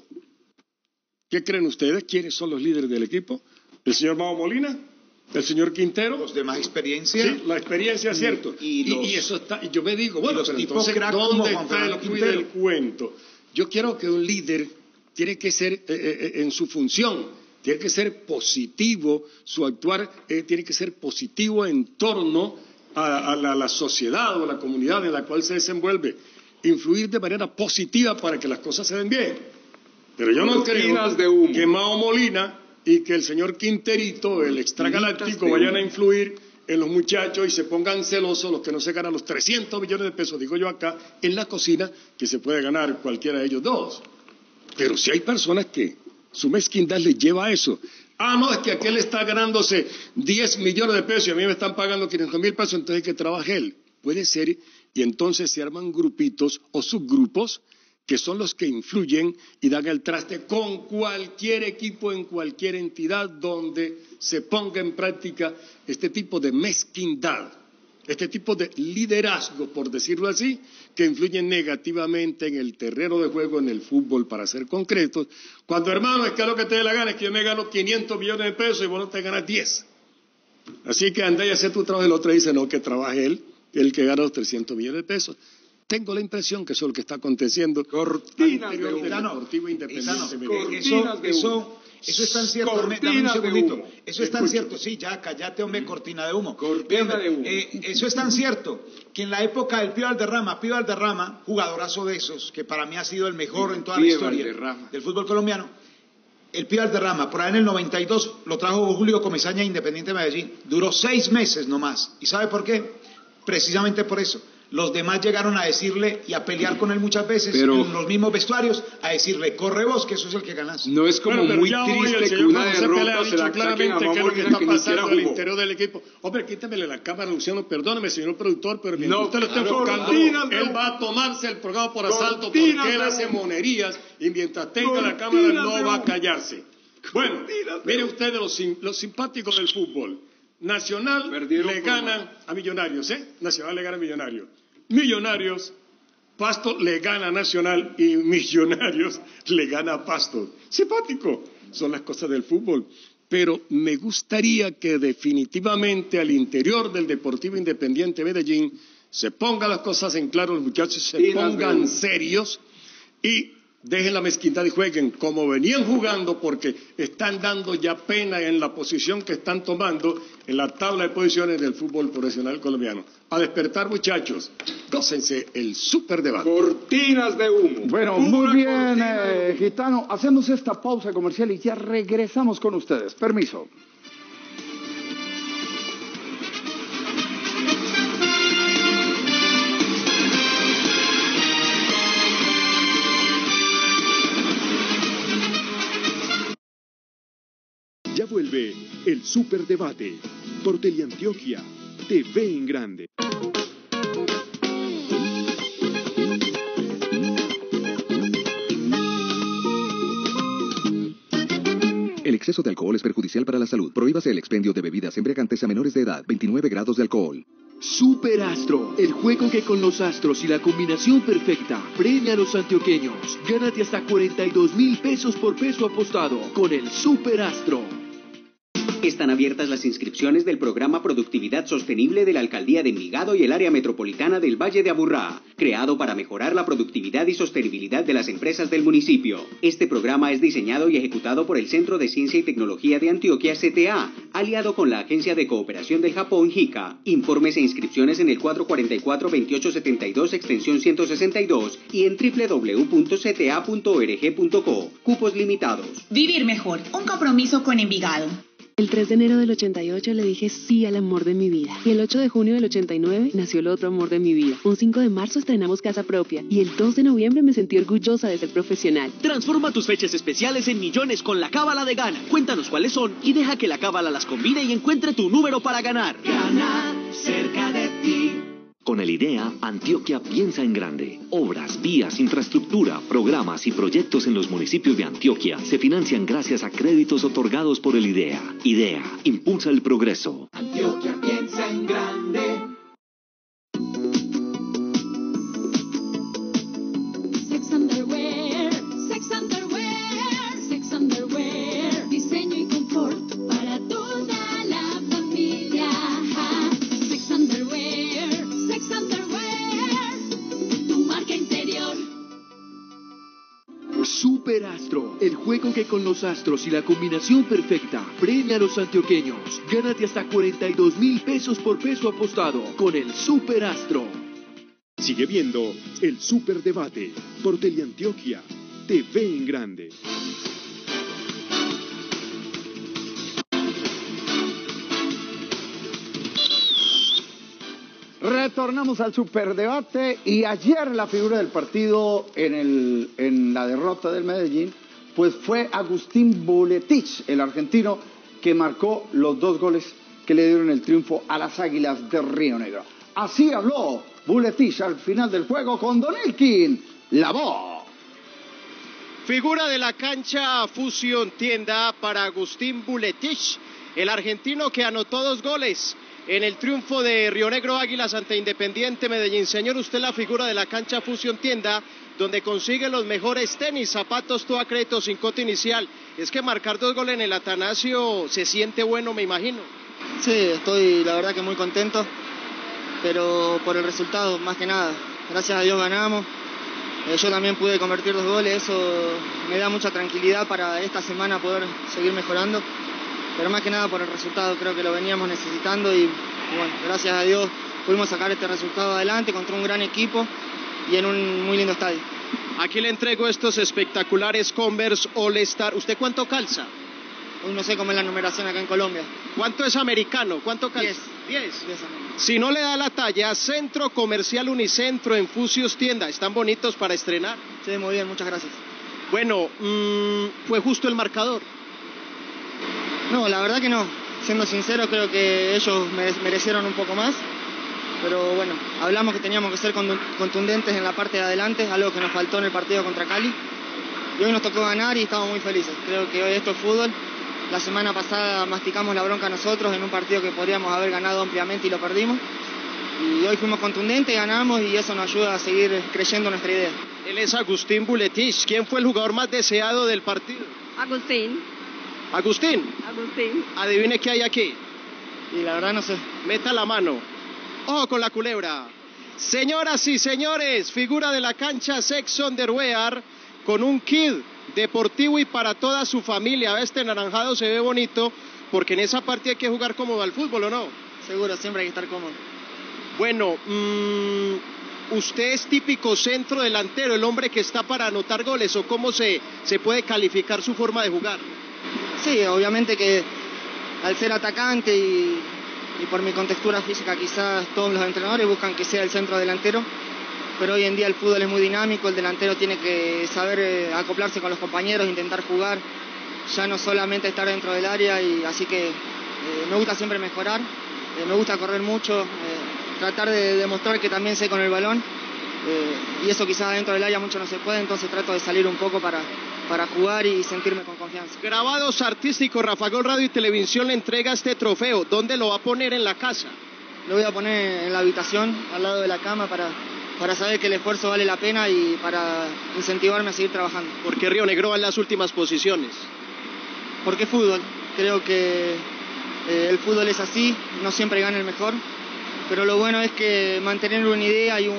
¿Qué creen ustedes? ¿Quiénes son los líderes del equipo? ¿El señor Amado Molina? ¿El señor Quintero? Los de más experiencia. Sí, la experiencia es cierto. Y eso está, y yo me digo, bueno, pero entonces, ¿dónde está el quid del cuento? Yo quiero que un líder tiene que ser, en su función, tiene que ser positivo, su actuar tiene que ser positivo en torno a la sociedad o a la comunidad en la cual se desenvuelve, influir de manera positiva para que las cosas se den bien. Pero yo no creo que Mao Molina y que el señor Quinterito, el extragaláctico, vayan a influir en los muchachos y se pongan celosos los que no se ganan los 300 millones de pesos, digo yo acá, en la cocina, que se puede ganar cualquiera de ellos dos. Pero si hay personas que su mezquindad les lleva a eso. Ah, no, es que aquel está ganándose 10 millones de pesos y a mí me están pagando 500.000 pesos, entonces hay que trabaje él. Puede ser, y entonces se arman grupitos o subgrupos que son los que influyen y dan el traste con cualquier equipo en cualquier entidad donde se ponga en práctica este tipo de mezquindad, este tipo de liderazgo, por decirlo así, que influyen negativamente en el terreno de juego, en el fútbol, para ser concretos. Cuando, hermano, es que lo que te dé la gana es que yo me gano 500 millones de pesos y vos no te ganas 10. Así que anda y hace tu trabajo. El otro dice, no, que trabaje él, el que gana los 300 millones de pesos. Tengo la impresión que eso es lo que está aconteciendo. Cortinas de humo. Deportivo Independiente. Eso es tan cierto. Dame un segundito. Eso es tan cierto. Sí, ya, cállate, hombre, cortina de humo. Cortina de humo. Eso es tan cierto que en la época del Pío Valderrama, jugadorazo de esos, que para mí ha sido el mejor en toda la historia del fútbol colombiano, el Pío Valderrama, por ahí en el 92, lo trajo Julio Comesaña a Independiente de Medellín. Duró 6 meses nomás. ¿Y sabe por qué? Precisamente por eso. los demás llegaron a decirle y a pelear con él muchas veces en los mismos vestuarios, a decirle, corre vos, que eso es el que ganás. No es como muy triste que una derrota se la saquen a Mamá Molina que ni siquiera jugó. Al interior del equipo. Hombre, quítemele la cámara, Luciano, perdóneme, señor productor, pero mientras No, usted lo esté enfocando, él va a tomarse el programa por asalto porque él hace monerías y mientras tenga la cámara no va a callarse. Bueno, mire usted de los simpáticos del fútbol. Nacional le ganan a Millonarios, Nacional le gana a Millonarios. Millonarios, Pasto le gana a Nacional y Millonarios le gana a Pasto. Simpático, son las cosas del fútbol. Pero me gustaría que definitivamente al interior del Deportivo Independiente Medellín se pongan las cosas en claro, los muchachos se pongan serios y dejen la mezquindad y jueguen como venían jugando, porque están dando ya pena en la posición que están tomando en la tabla de posiciones del fútbol profesional colombiano. A despertar, muchachos, gócense el superdebate. Cortinas de humo. Bueno, muy bien, Gitano. Hacemos esta pausa comercial y ya regresamos con ustedes. Permiso. Ya vuelve el Superdebate por Teleantioquia TV en Grande. El exceso de alcohol es perjudicial para la salud. Prohíbase el expendio de bebidas embriagantes a menores de edad. 29 grados de alcohol. Superastro, el juego que con los astros y la combinación perfecta premia a los antioqueños. Gánate hasta 42,000 pesos por peso apostado con el Superastro. Están abiertas las inscripciones del programa Productividad Sostenible de la Alcaldía de Envigado y el área metropolitana del Valle de Aburrá, creado para mejorar la productividad y sostenibilidad de las empresas del municipio. Este programa es diseñado y ejecutado por el Centro de Ciencia y Tecnología de Antioquia, CTA, aliado con la Agencia de Cooperación del Japón, JICA. Informes e inscripciones en el 444-2872, extensión 162 y en www.cta.org.co. Cupos limitados. Vivir mejor, un compromiso con Envigado. El 3 de enero del 88 le dije sí al amor de mi vida. Y el 8 de junio del 89 nació el otro amor de mi vida. Un 5 de marzo estrenamos casa propia. Y el 2 de noviembre me sentí orgullosa de ser profesional. Transforma tus fechas especiales en millones con la Cábala de Gana. Cuéntanos cuáles son y deja que la Cábala las combine y encuentre tu número para ganar. Ganar cerca de ti. Con el IDEA, Antioquia piensa en grande. Obras, vías, infraestructura, programas y proyectos en los municipios de Antioquia se financian gracias a créditos otorgados por el IDEA. IDEA, impulsa el progreso. Antioquia piensa en grande. Sex Underwear, Sex Underwear, Sex Underwear. Diseño y confort para toda la familia. Sex Underwear, Sex Underwear, tu marca interior. Superastro, el juego que con los astros y la combinación perfecta premia a los antioqueños. Gánate hasta 42,000 pesos por peso apostado con el Superastro. Sigue viendo el Superdebate por Teleantioquia TV en Grande. Retornamos al Superdebate y ayer la figura del partido en la derrota del Medellín pues fue Agustín Buletich, el argentino que marcó los 2 goles que le dieron el triunfo a las Águilas de Río Negro. Así habló Buletich al final del juego con Don Elkin, la voz. Figura de la cancha Fusion Tienda para Agustín Buletich, el argentino que anotó 2 goles en el triunfo de Río Negro Águilas ante Independiente Medellín. Señor, usted la figura de la cancha Fusion Tienda, donde consigue los mejores tenis, zapatos, todo a crédito sin coto inicial. Es que marcar 2 goles en el Atanasio se siente bueno, me imagino. Sí, estoy la verdad que muy contento, pero por el resultado más que nada. Gracias a Dios ganamos. Yo también pude convertir 2 goles, eso me da mucha tranquilidad para esta semana poder seguir mejorando. Pero más que nada por el resultado, creo que lo veníamos necesitando y bueno, gracias a Dios pudimos sacar este resultado adelante contra un gran equipo y en un muy lindo estadio. Aquí le entrego estos espectaculares Converse All Star. ¿Usted cuánto calza? no sé cómo es la numeración acá en Colombia. ¿Cuánto es americano? ¿Cuánto calza? 10. Si no le da la talla, Centro Comercial Unicentro en Fusios Tienda. ¿Están bonitos para estrenar? Sí, muy bien, muchas gracias. Bueno, ¿fue justo el marcador? No, la verdad que no. Siendo sincero, creo que ellos merecieron un poco más. Pero bueno, hablamos que teníamos que ser contundentes en la parte de adelante, algo que nos faltó en el partido contra Cali. Y hoy nos tocó ganar y estamos muy felices. Creo que hoy esto es fútbol. La semana pasada masticamos la bronca nosotros en un partido que podríamos haber ganado ampliamente y lo perdimos. Y hoy fuimos contundentes, ganamos y eso nos ayuda a seguir creyendo nuestra idea. Él es Agustín Buletich. ¿Quién fue el jugador más deseado del partido? Agustín. ¿Agustín? Agustín. Adivine qué hay aquí. Y la verdad no sé. Meta la mano. Ojo con la culebra. Señoras y señores, figura de la cancha Sex Underwear con un kit deportivo y para toda su familia. Este naranjado se ve bonito porque en esa parte hay que jugar cómodo al fútbol, ¿o no? Seguro, siempre hay que estar cómodo. Bueno, usted es típico centro delantero, el hombre que está para anotar goles, ¿o cómo se puede calificar su forma de jugar? Sí, obviamente que al ser atacante y por mi contextura física quizás todos los entrenadores buscan que sea el centro delantero, pero hoy en día el fútbol es muy dinámico, el delantero tiene que saber acoplarse con los compañeros, intentar jugar, ya no solamente estar dentro del área, y así que me gusta siempre mejorar, me gusta correr mucho, tratar de demostrar que también sé con el balón, y eso quizás dentro del área mucho no se puede, entonces trato de salir un poco para jugar y sentirme con confianza. Grabados Artísticos, Rafa Gol Radio y Televisión le entrega este trofeo. ¿Dónde lo va a poner en la casa? Lo voy a poner en la habitación, al lado de la cama, para saber que el esfuerzo vale la pena y para incentivarme a seguir trabajando. ¿Por qué Río Negro va en las últimas posiciones? Porque fútbol. Creo que el fútbol es así, no siempre gana el mejor, pero lo bueno es que mantener una idea y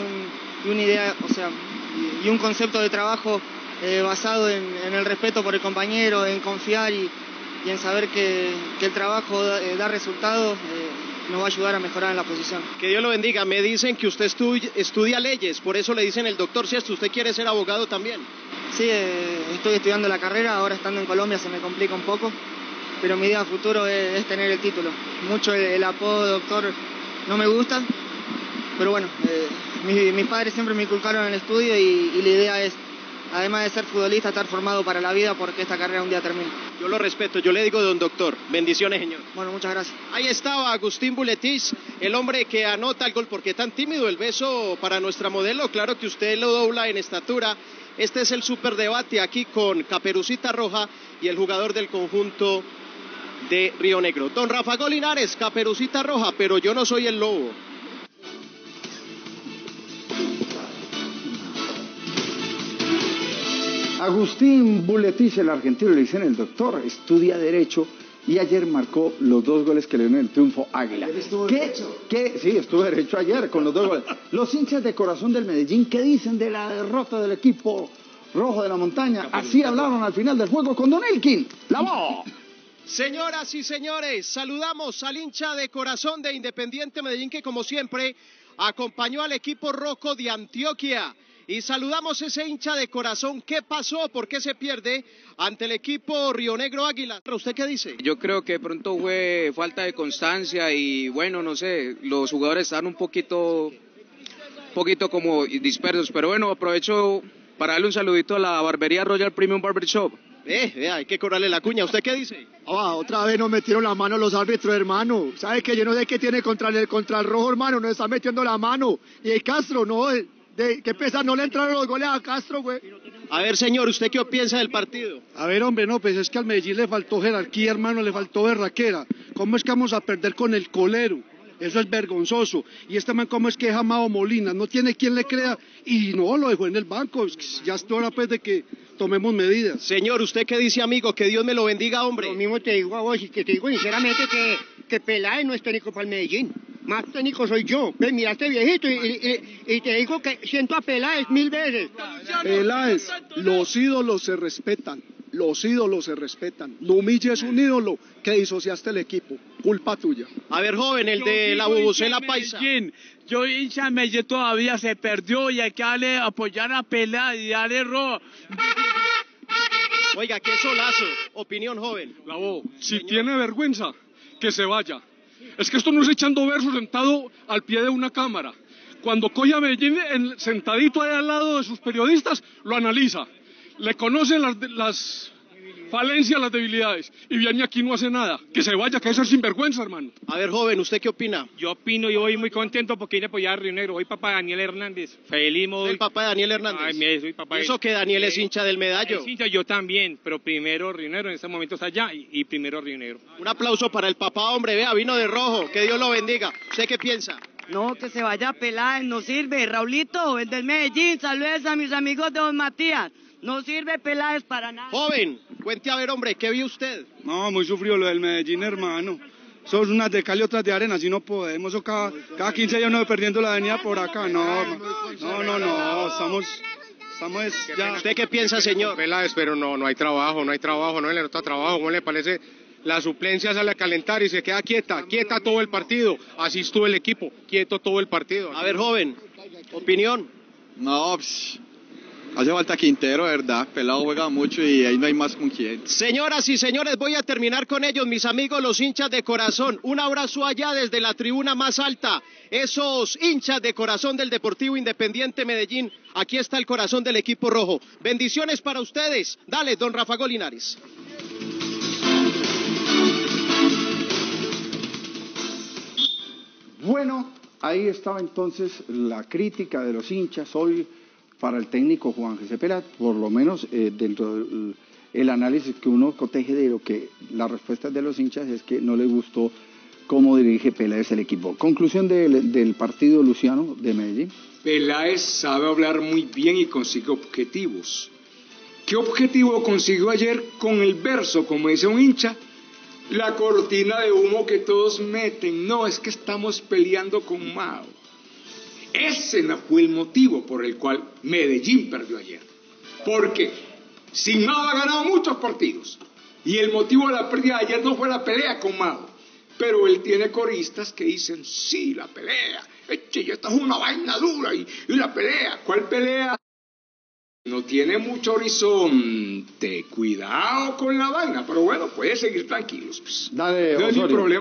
un concepto de trabajo basado en el respeto por el compañero, en confiar y en saber que el trabajo da resultados, nos va a ayudar a mejorar en la posición. Que Dios lo bendiga. Me dicen que usted estudia leyes, por eso le dicen el doctor, si usted quiere ser abogado también. Sí, estoy estudiando la carrera, ahora estando en Colombia se me complica un poco, pero mi idea a futuro es tener el título. Mucho el apodo de doctor no me gusta, pero bueno, mis padres siempre me inculcaron el estudio y la idea es, además de ser futbolista, estar formado para la vida porque esta carrera un día termina. Yo lo respeto, yo le digo don doctor. Bendiciones, señor. Bueno, muchas gracias. Ahí estaba Agustín Buletich, el hombre que anota el gol. ¿Por qué tan tímido? El beso para nuestra modelo, claro que usted lo dobla en estatura. Este es el superdebate aquí con Caperucita Roja y el jugador del conjunto de Río Negro. Don Rafa Gol Linares, Caperucita Roja, pero yo no soy el lobo. Agustín Buletich, el argentino, le dicen el doctor, estudia Derecho y ayer marcó los 2 goles que le dieron el triunfo Águila. Sí, estuvo derecho ayer con los 2 goles. Los hinchas de corazón del Medellín, ¿qué dicen de la derrota del equipo rojo de la montaña? Así hablaron al final del juego con Don Elkin. ¡La voz! Señoras y señores, saludamos al hincha de corazón de Independiente Medellín que como siempre acompañó al equipo rojo de Antioquia. Y saludamos ese hincha de corazón. ¿Qué pasó? ¿Por qué se pierde ante el equipo Río Negro Águila? ¿Usted qué dice? Yo creo que pronto fue falta de constancia y bueno, no sé, los jugadores están un poquito como dispersos. Pero bueno, aprovecho para darle un saludito a la barbería Royal Premium Barber Shop. Hay que cobrarle la cuña. ¿Usted qué dice? Otra vez nos metieron la mano los árbitros, hermano. ¿Sabe que yo no sé qué tiene contra el rojo, hermano? Nos están metiendo la mano. Y el Castro, no... ¿Qué pesa? No le entraron los goles a Castro, güey. A ver, señor, ¿usted qué piensa del partido? A ver, hombre, no, pues es que al Medellín le faltó jerarquía, hermano, le faltó berraquera. ¿Cómo es que vamos a perder con el colero? Eso es vergonzoso. Y este man, ¿cómo es que es Amado Molina? No tiene quien le crea y no, lo dejó en el banco. Ya es hora, pues, de que tomemos medidas. Señor, ¿usted qué dice, amigo? Que Dios me lo bendiga, hombre. Lo mismo te digo a vos y que te digo sinceramente que Peláez no es técnico para el Medellín. Más técnico soy yo. Pues mira este viejito y te digo que siento a Peláez 1000 veces. Peláez, los ídolos se respetan. Los ídolos se respetan. No humilles un ídolo que disociaste el equipo. Culpa tuya. A ver, joven, el de la bubucela paisa. Yo hincha Medellín todavía se perdió y hay que darle apoyar a Peláez y darle rojo. Oiga, qué solazo. Opinión, joven. Si tiene vergüenza, que se vaya. Es que esto no es echando versos sentado al pie de una cámara. Cuando coge a Medellín sentadito ahí al lado de sus periodistas, lo analiza. Le conoce las falencias, las debilidades. Y viene aquí y no hace nada. Que se vaya, que es ser sinvergüenza, hermano. A ver, joven, ¿usted qué opina? Yo voy muy contento porque vine a apoyar a Río Negro. Soy papá de Daniel Hernández. Feliz modo. ¿El papá de Daniel Hernández? Ay, soy papá Eso que Daniel es hincha del Medallo. Es hincha, yo también, pero primero Río Negro, en este momento está allá y primero Río Negro. Un aplauso para el papá, hombre, vea, vino de rojo. Que Dios lo bendiga. ¿Usted qué piensa? No, que se vaya a pelar, no sirve. Raulito, el del Medellín, saludos a mis amigos de Don Matías. No sirve Peláez para nada. Joven, cuente a ver, hombre, ¿qué vio usted? No, muy sufrido lo del Medellín, hermano. Somos unas de cal y otras de arena, si no podemos. O cada 15 días uno perdiendo la avenida por acá. No, estamos ya. ¿Usted qué piensa, señor? Peláez, pero no hay trabajo, no le nota trabajo. ¿Cómo le parece? La suplencia sale a calentar y se queda quieta todo el partido. Así estuvo el equipo, quieto todo el partido. A ver, joven, opinión. No, hace falta Quintero, ¿verdad? Pelado juega mucho y ahí no hay más con quién. Señoras y señores, voy a terminar con ellos, mis amigos los hinchas de corazón. Un abrazo allá desde la tribuna más alta. Esos hinchas de corazón del Deportivo Independiente Medellín. Aquí está el corazón del equipo rojo. Bendiciones para ustedes. Dale, don Rafa Linares. Bueno, ahí estaba entonces la crítica de los hinchas hoy para el técnico Juan José Peláez, por lo menos dentro del análisis que uno coteje de lo que las respuestas de los hinchas es que no le gustó cómo dirige Peláez el equipo. Conclusión del partido, Luciano, de Medellín. Peláez sabe hablar muy bien y consigue objetivos. ¿Qué objetivo consiguió ayer con el verso, como dice un hincha? La cortina de humo que todos meten. No, es que estamos peleando con Mao. Ese no fue el motivo por el cual Medellín perdió ayer. Porque sin Mao ha ganado muchos partidos. Y el motivo de la pérdida de ayer no fue la pelea con Mao. Pero él tiene coristas que dicen, sí, la pelea. Esta es una vaina dura y la pelea. ¿Cuál pelea? No tiene mucho horizonte. Cuidado con la vaina. Pero bueno, puede seguir tranquilos. Pues. Dale, no es mi problema.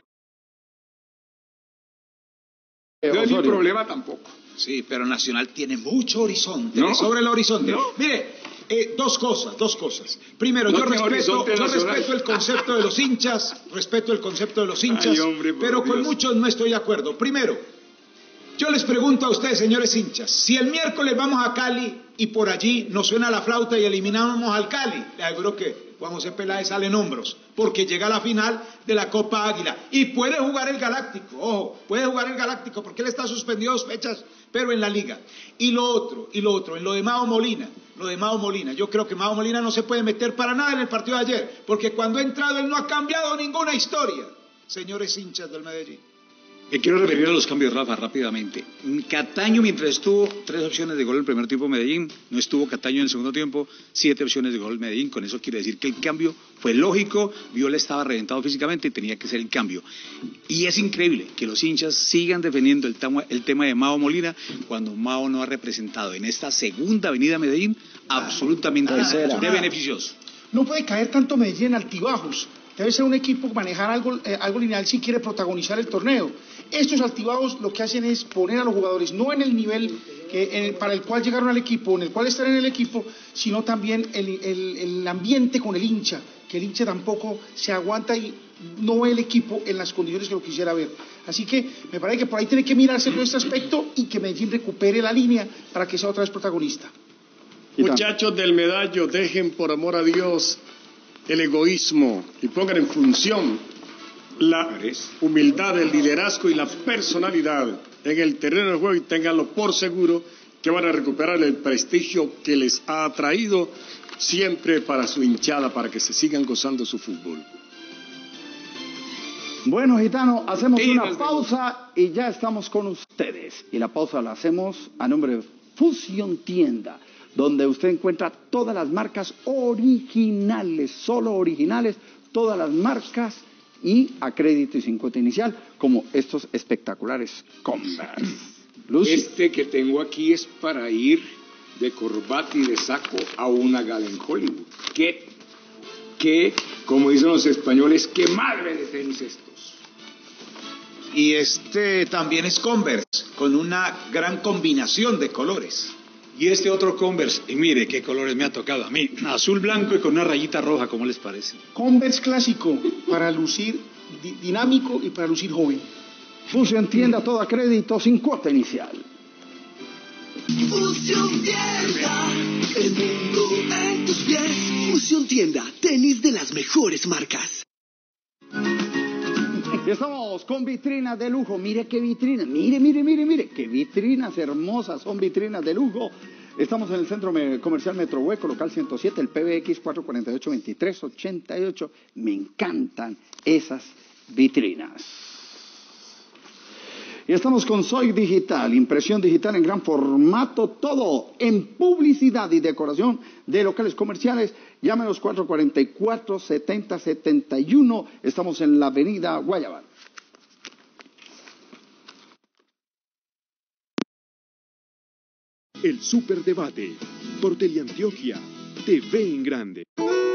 No es mi Osorio. problema tampoco. Sí, pero Nacional tiene mucho horizonte. No. Sobre el horizonte. No. Mire, dos cosas. Primero, No yo tiene horizonte nacional. respeto el concepto de los hinchas, Ay, hombre, por pero con Dios. muchos no estoy de acuerdo. Primero, yo les pregunto a ustedes, señores hinchas, si el miércoles vamos a Cali y por allí nos suena la flauta y eliminamos al Cali, le aseguro que Juan José Peláez sale en hombros, porque llega a la final de la Copa Águila y puede jugar el Galáctico, ojo, puede jugar el Galáctico porque él está suspendido 2 fechas, pero en la liga. Y lo otro, en lo de Mao Molina, yo creo que Mao Molina no se puede meter para nada en el partido de ayer, porque cuando ha entrado él no ha cambiado ninguna historia, señores hinchas del Medellín. Me quiero referir a los cambios, Rafa, rápidamente. Cataño, mientras estuvo 3 opciones de gol en el primer tiempo Medellín, no estuvo Cataño en el segundo tiempo, 7 opciones de gol Medellín. Con eso quiere decir que el cambio fue lógico, Viola estaba reventado físicamente y tenía que ser el cambio. Y es increíble que los hinchas sigan defendiendo el tema de Mao Molina cuando Mao no ha representado en esta segunda avenida Medellín absolutamente de beneficioso. No puede caer tanto Medellín en altibajos. Debe ser un equipo manejar algo lineal si quiere protagonizar el torneo. Estos altibajos lo que hacen es poner a los jugadores no en el nivel para el cual llegaron al equipo, en el cual están en el equipo, sino también el ambiente con el hincha, que el hincha tampoco se aguanta y no ve el equipo en las condiciones que lo quisiera ver. Así que me parece que por ahí tiene que mirarse todo este aspecto y que Medellín recupere la línea para que sea otra vez protagonista. Muchachos del Medallo, dejen por amor a Dios el egoísmo y pongan en función la humildad, el liderazgo y la personalidad en el terreno de juego y ténganlo por seguro que van a recuperar el prestigio que les ha traído siempre para su hinchada, para que se sigan gozando su fútbol. Bueno, Gitano, hacemos una pausa y ya estamos con ustedes. Y la pausa la hacemos a nombre de Fusión Tienda, donde usted encuentra todas las marcas originales, solo originales, todas las marcas y a crédito y sin cuota inicial, como estos espectaculares Converse. Lucy. Este que tengo aquí es para ir de corbata y de saco a una gala en Hollywood. ¡Qué que, como dicen los españoles, qué madre de tenis estos. Y este también es Converse, con una gran combinación de colores. Y este otro Converse, y mire qué colores me ha tocado a mí, azul, blanco y con una rayita roja, ¿cómo les parece? Converse clásico, para lucir dinámico y para lucir joven. Fusion Tienda, todo a crédito, sin cuota inicial. Fusion Tienda, el mundo en tus pies. Fusion Tienda, tenis de las mejores marcas. Y estamos con vitrinas de lujo. Mire qué vitrinas, mire, qué vitrinas hermosas, son vitrinas de lujo. Estamos en el Centro Comercial Metro Hueco, local 107, el PBX 448-2388. Me encantan esas vitrinas. Y estamos con Soy Digital, impresión digital en gran formato, todo en publicidad y decoración de locales comerciales. Llámenos 444-7071. Estamos en la avenida Guayabal. El Superdebate por Teleantioquia TV en grande.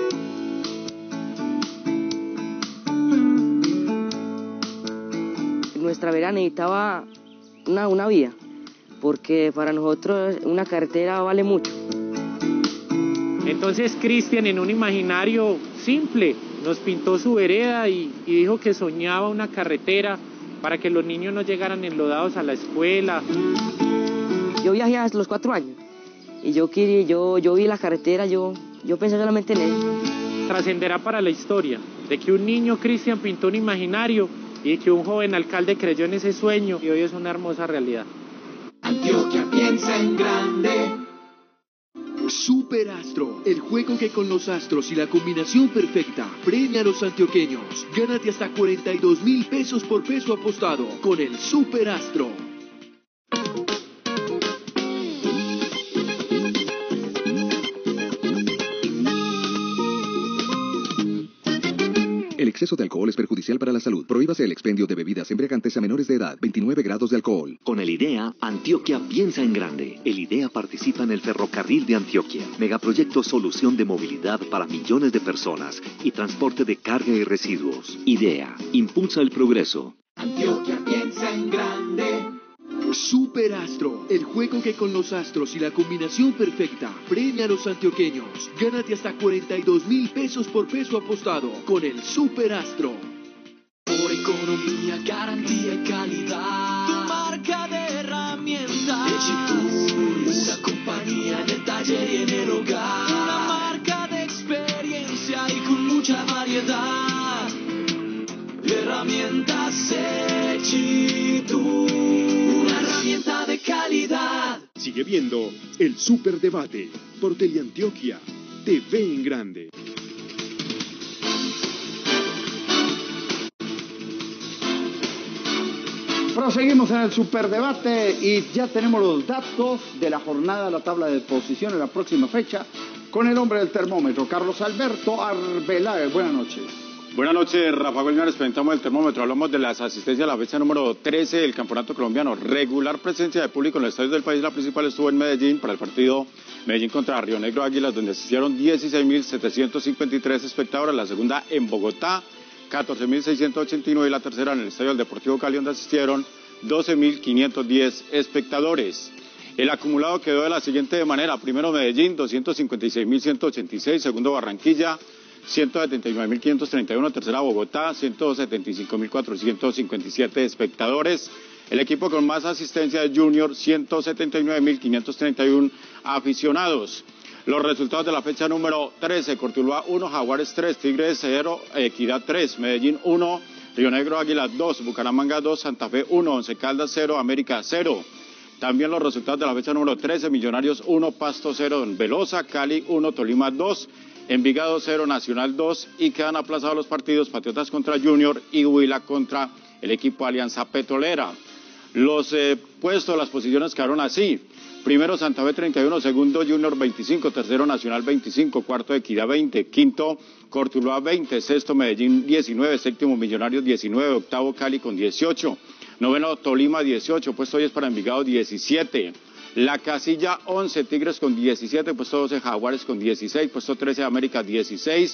Nuestra vereda necesitaba una vía, porque para nosotros una carretera vale mucho. Entonces Cristian, en un imaginario simple, nos pintó su vereda y dijo que soñaba una carretera para que los niños no llegaran enlodados a la escuela. Yo viajé hasta los 4 años y yo vi la carretera, yo pensé solamente en eso. Trascenderá para la historia de que un niño Cristian pintó un imaginario y que un joven alcalde creyó en ese sueño y hoy es una hermosa realidad. Antioquia piensa en grande. Superastro, el juego que con los astros y la combinación perfecta premia a los antioqueños. Gánate hasta 42,000 pesos por peso apostado con el Superastro. El exceso de alcohol es perjudicial para la salud. Prohíbase el expendio de bebidas embriagantes a menores de edad. 29 grados de alcohol. Con el IDEA, Antioquia piensa en grande. El IDEA participa en el Ferrocarril de Antioquia, megaproyecto solución de movilidad para millones de personas y transporte de carga y residuos. IDEA, impulsa el progreso. Antioquia piensa en grande. Superastro, el juego que con los astros y la combinación perfecta premia a los antioqueños. Gánate hasta 42,000 pesos por peso apostado con el Superastro. Por economía, garantía y calidad. Tu marca de herramientas. Echitools, una compañía en el taller y en el hogar. Una marca de experiencia y con mucha variedad. Herramientas Echitools, una herramienta de calidad. Sigue viendo el Superdebate por Teleantioquia TV en grande. Proseguimos en el Superdebate y ya tenemos los datos de la jornada, la tabla de posición en la próxima fecha con el hombre del termómetro, Carlos Alberto Arbeláez. Buenas noches. Buenas noches, Rafa Golinares. Presentamos el termómetro. Hablamos de las asistencias a la fecha número 13 del Campeonato Colombiano. Regular presencia de público en los estadios del país. La principal estuvo en Medellín para el partido Medellín contra Río Negro Águilas, donde asistieron 16,753 espectadores. La segunda en Bogotá, 14,689. Y la tercera en el Estadio del Deportivo Cali, donde asistieron 12,510 espectadores. El acumulado quedó de la siguiente manera. Primero Medellín, 256,186. Segundo Barranquilla, 179,531, tercera Bogotá, 175,457 espectadores. El equipo con más asistencia es Junior, 179,531 aficionados. Los resultados de la fecha número 13, Cortuluá 1, Jaguares 3, Tigres 0, Equidad 3, Medellín 1, Río Negro Águilas 2, Bucaramanga 2, Santa Fe 1, Once Caldas 0, América 0. También los resultados de la fecha número 13, Millonarios 1, Pasto 0, Velosa, Cali 1, Tolima 2, Envigado 0, Nacional 2 y quedan aplazados los partidos Patriotas contra Junior y Huila contra el equipo Alianza Petrolera. Los puestos, las posiciones quedaron así. Primero Santa Fe 31, segundo Junior 25, tercero Nacional 25, cuarto Equidad 20, quinto Cortuluá 20, sexto Medellín 19, séptimo Millonarios 19, octavo Cali con 18, noveno Tolima 18, puesto 10 para Envigado 17. La casilla 11, Tigres con 17, puesto 12, Jaguares con 16, puesto 13, América 16,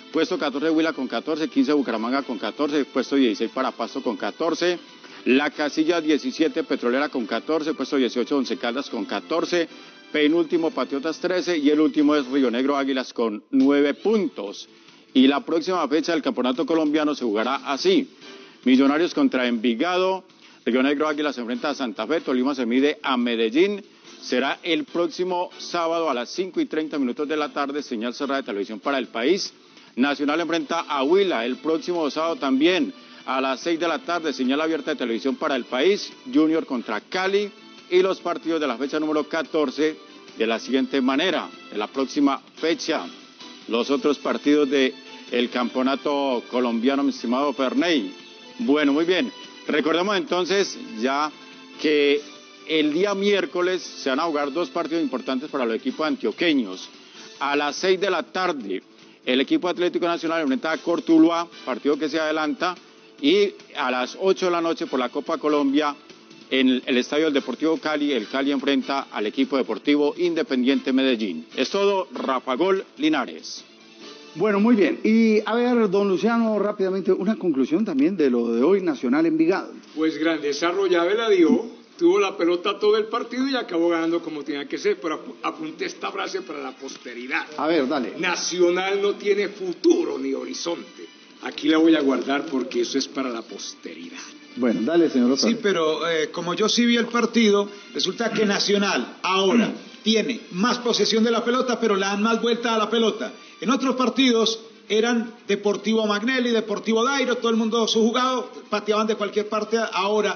puesto 14 Huila con 14, 15 Bucaramanga con 14, puesto 16 para Pasto con 14, la casilla 17 Petrolera con 14, puesto 18 Once Caldas con 14, penúltimo Patriotas 13 y el último es Río Negro Águilas con 9 puntos. Y la próxima fecha del campeonato colombiano se jugará así: Millonarios contra Envigado, Río Negro Águilas se enfrenta a Santa Fe, Tolima se mide a Medellín. Será el próximo sábado a las 5:30 de la tarde, señal cerrada de televisión para el país. Nacional enfrenta a Huila el próximo sábado también a las 6 de la tarde, señal abierta de televisión para el país. Junior contra Cali y los partidos de la fecha número 14 de la siguiente manera. En la próxima fecha, los otros partidos del campeonato colombiano, mi estimado Perney. Bueno, muy bien. Recordemos entonces ya que el día miércoles se van a jugar 2 partidos importantes para los equipos antioqueños. A las 6 de la tarde, el equipo Atlético Nacional enfrenta a Cortuluá, partido que se adelanta, y a las 8 de la noche por la Copa Colombia, en el Estadio del Deportivo Cali, el Cali enfrenta al equipo deportivo Independiente Medellín. Es todo, Rafa Gol Linares. Bueno, muy bien. Y a ver, don Luciano, rápidamente, una conclusión también de lo de hoy, Nacional Envigado. Pues Grandeza Arroyave la dio, tuvo la pelota todo el partido y acabó ganando como tenía que ser, pero apunté esta frase para la posteridad. A ver, dale. Nacional no tiene futuro ni horizonte. Aquí la voy a guardar porque eso es para la posteridad. Bueno, dale, señor Otávio. Sí, pero como yo sí vi el partido, resulta que Nacional ahora tiene más posesión de la pelota, pero le dan más vuelta a la pelota. En otros partidos eran Deportivo Magnelli, Deportivo Dairo, todo el mundo su jugado, pateaban de cualquier parte. Ahora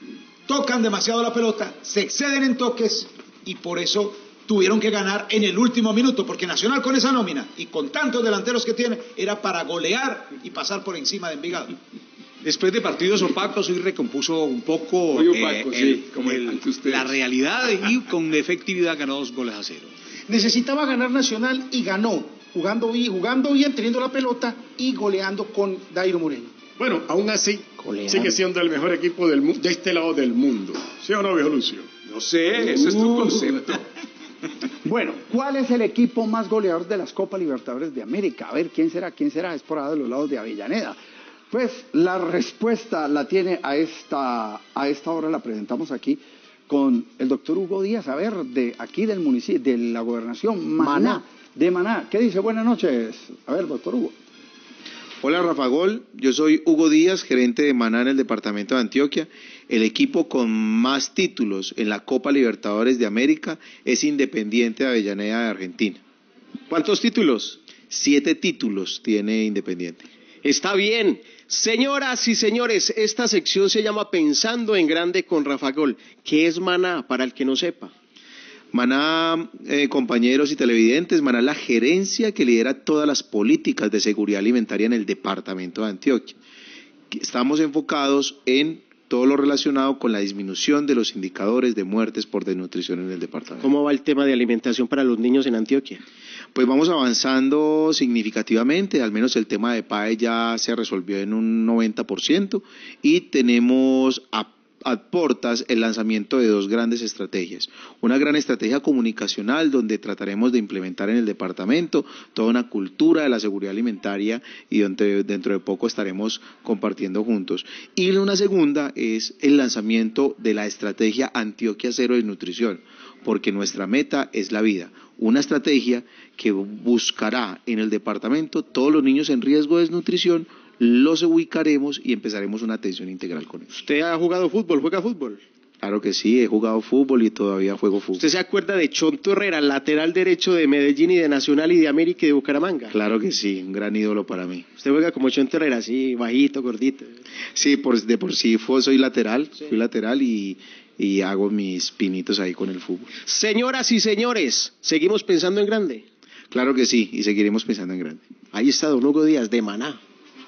tocan demasiado la pelota, se exceden en toques y por eso tuvieron que ganar en el último minuto, porque Nacional con esa nómina y con tantos delanteros que tiene era para golear y pasar por encima de Envigado. Después de partidos opacos, hoy recompuso un poco la realidad y con efectividad ganó 2-0. Necesitaba ganar Nacional y ganó, jugando bien, teniendo la pelota y goleando con Dairo Moreno. Bueno, aún así, sigue siendo el mejor equipo de este lado del mundo. ¿Sí o no, viejo Lucio? No sé, ese es tu concepto. Bueno, ¿cuál es el equipo más goleador de las Copas Libertadores de América? A ver, ¿quién será? Es por ahí de los lados de Avellaneda. Pues la respuesta la tiene a esta hora, la presentamos aquí con el doctor Hugo Díaz, a ver, de aquí del municipio, de la gobernación Maná, de Maná. ¿Qué dice? Buenas noches. A ver, doctor Hugo. Hola, Rafa Gol. Yo soy Hugo Díaz, gerente de Maná en el departamento de Antioquia. El equipo con más títulos en la Copa Libertadores de América es Independiente de Avellaneda de Argentina. ¿Cuántos títulos? 7 títulos tiene Independiente. Está bien. Señoras y señores, esta sección se llama Pensando en Grande con Rafa Gol. ¿Qué es Maná, para el que no sepa? Maná, compañeros y televidentes, Maná es la gerencia que lidera todas las políticas de seguridad alimentaria en el departamento de Antioquia. Estamos enfocados en todo lo relacionado con la disminución de los indicadores de muertes por desnutrición en el departamento. ¿Cómo va el tema de alimentación para los niños en Antioquia? Pues vamos avanzando significativamente, al menos el tema de PAE ya se resolvió en un 90% y tenemos a portas el lanzamiento de 2 grandes estrategias. Una gran estrategia comunicacional donde trataremos de implementar en el departamento toda una cultura de la seguridad alimentaria y donde dentro de poco estaremos compartiendo juntos. Y una segunda es el lanzamiento de la estrategia Antioquia Cero de Nutrición, porque nuestra meta es la vida. Una estrategia que buscará en el departamento todos los niños en riesgo de desnutrición, los ubicaremos y empezaremos una atención integral con ellos. ¿Usted ha jugado fútbol? ¿Juega fútbol? Claro que sí, he jugado fútbol y todavía juego fútbol. ¿Usted se acuerda de Chonto Herrera, lateral derecho de Medellín y de Nacional y de América y de Bucaramanga? Claro que sí, un gran ídolo para mí. ¿Usted juega como Chonto Herrera, así, bajito, gordito? Sí, de por sí soy lateral, sí. Soy lateral y hago mis pinitos ahí con el fútbol. Señoras y señores, ¿seguimos pensando en grande? Claro que sí, y seguiremos pensando en grande. Ahí está don Hugo Díaz de Maná.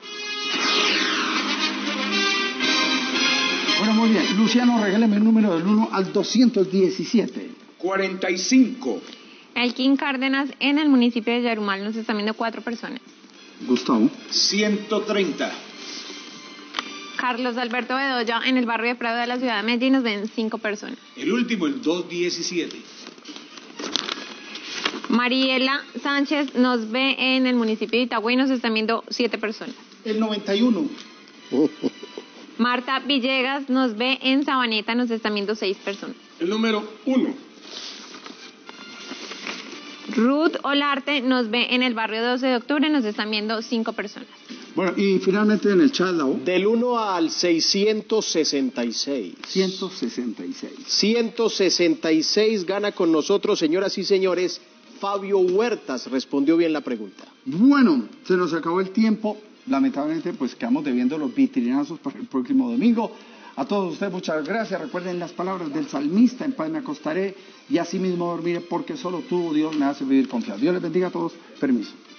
Bueno, muy bien. Luciano, regáleme el número del 1 al 217. 45. Elkin Cárdenas, en el municipio de Yarumal, nos están viendo 4 personas. Gustavo. 130. Carlos Alberto Bedoya, en el barrio de Prado de la ciudad de Medellín, nos ven 5 personas. El último, el 217. Mariela Sánchez nos ve en el municipio de Itagüí, nos están viendo 7 personas. El 91. Marta Villegas nos ve en Sabaneta, nos están viendo 6 personas. El número 1. Ruth Olarte nos ve en el barrio 12 de octubre, nos están viendo 5 personas. Bueno, y finalmente en el chat, del 1 al 666. 166. 166 gana con nosotros, señoras y señores. Fabio Huertas respondió bien la pregunta. Bueno, se nos acabó el tiempo. Lamentablemente, pues quedamos debiendo los vitrinazos para el próximo domingo. A todos ustedes, muchas gracias. Recuerden las palabras del salmista: en paz me acostaré y así mismo dormiré, porque solo tú, Dios, me hace vivir confiado. Dios les bendiga a todos. Permiso.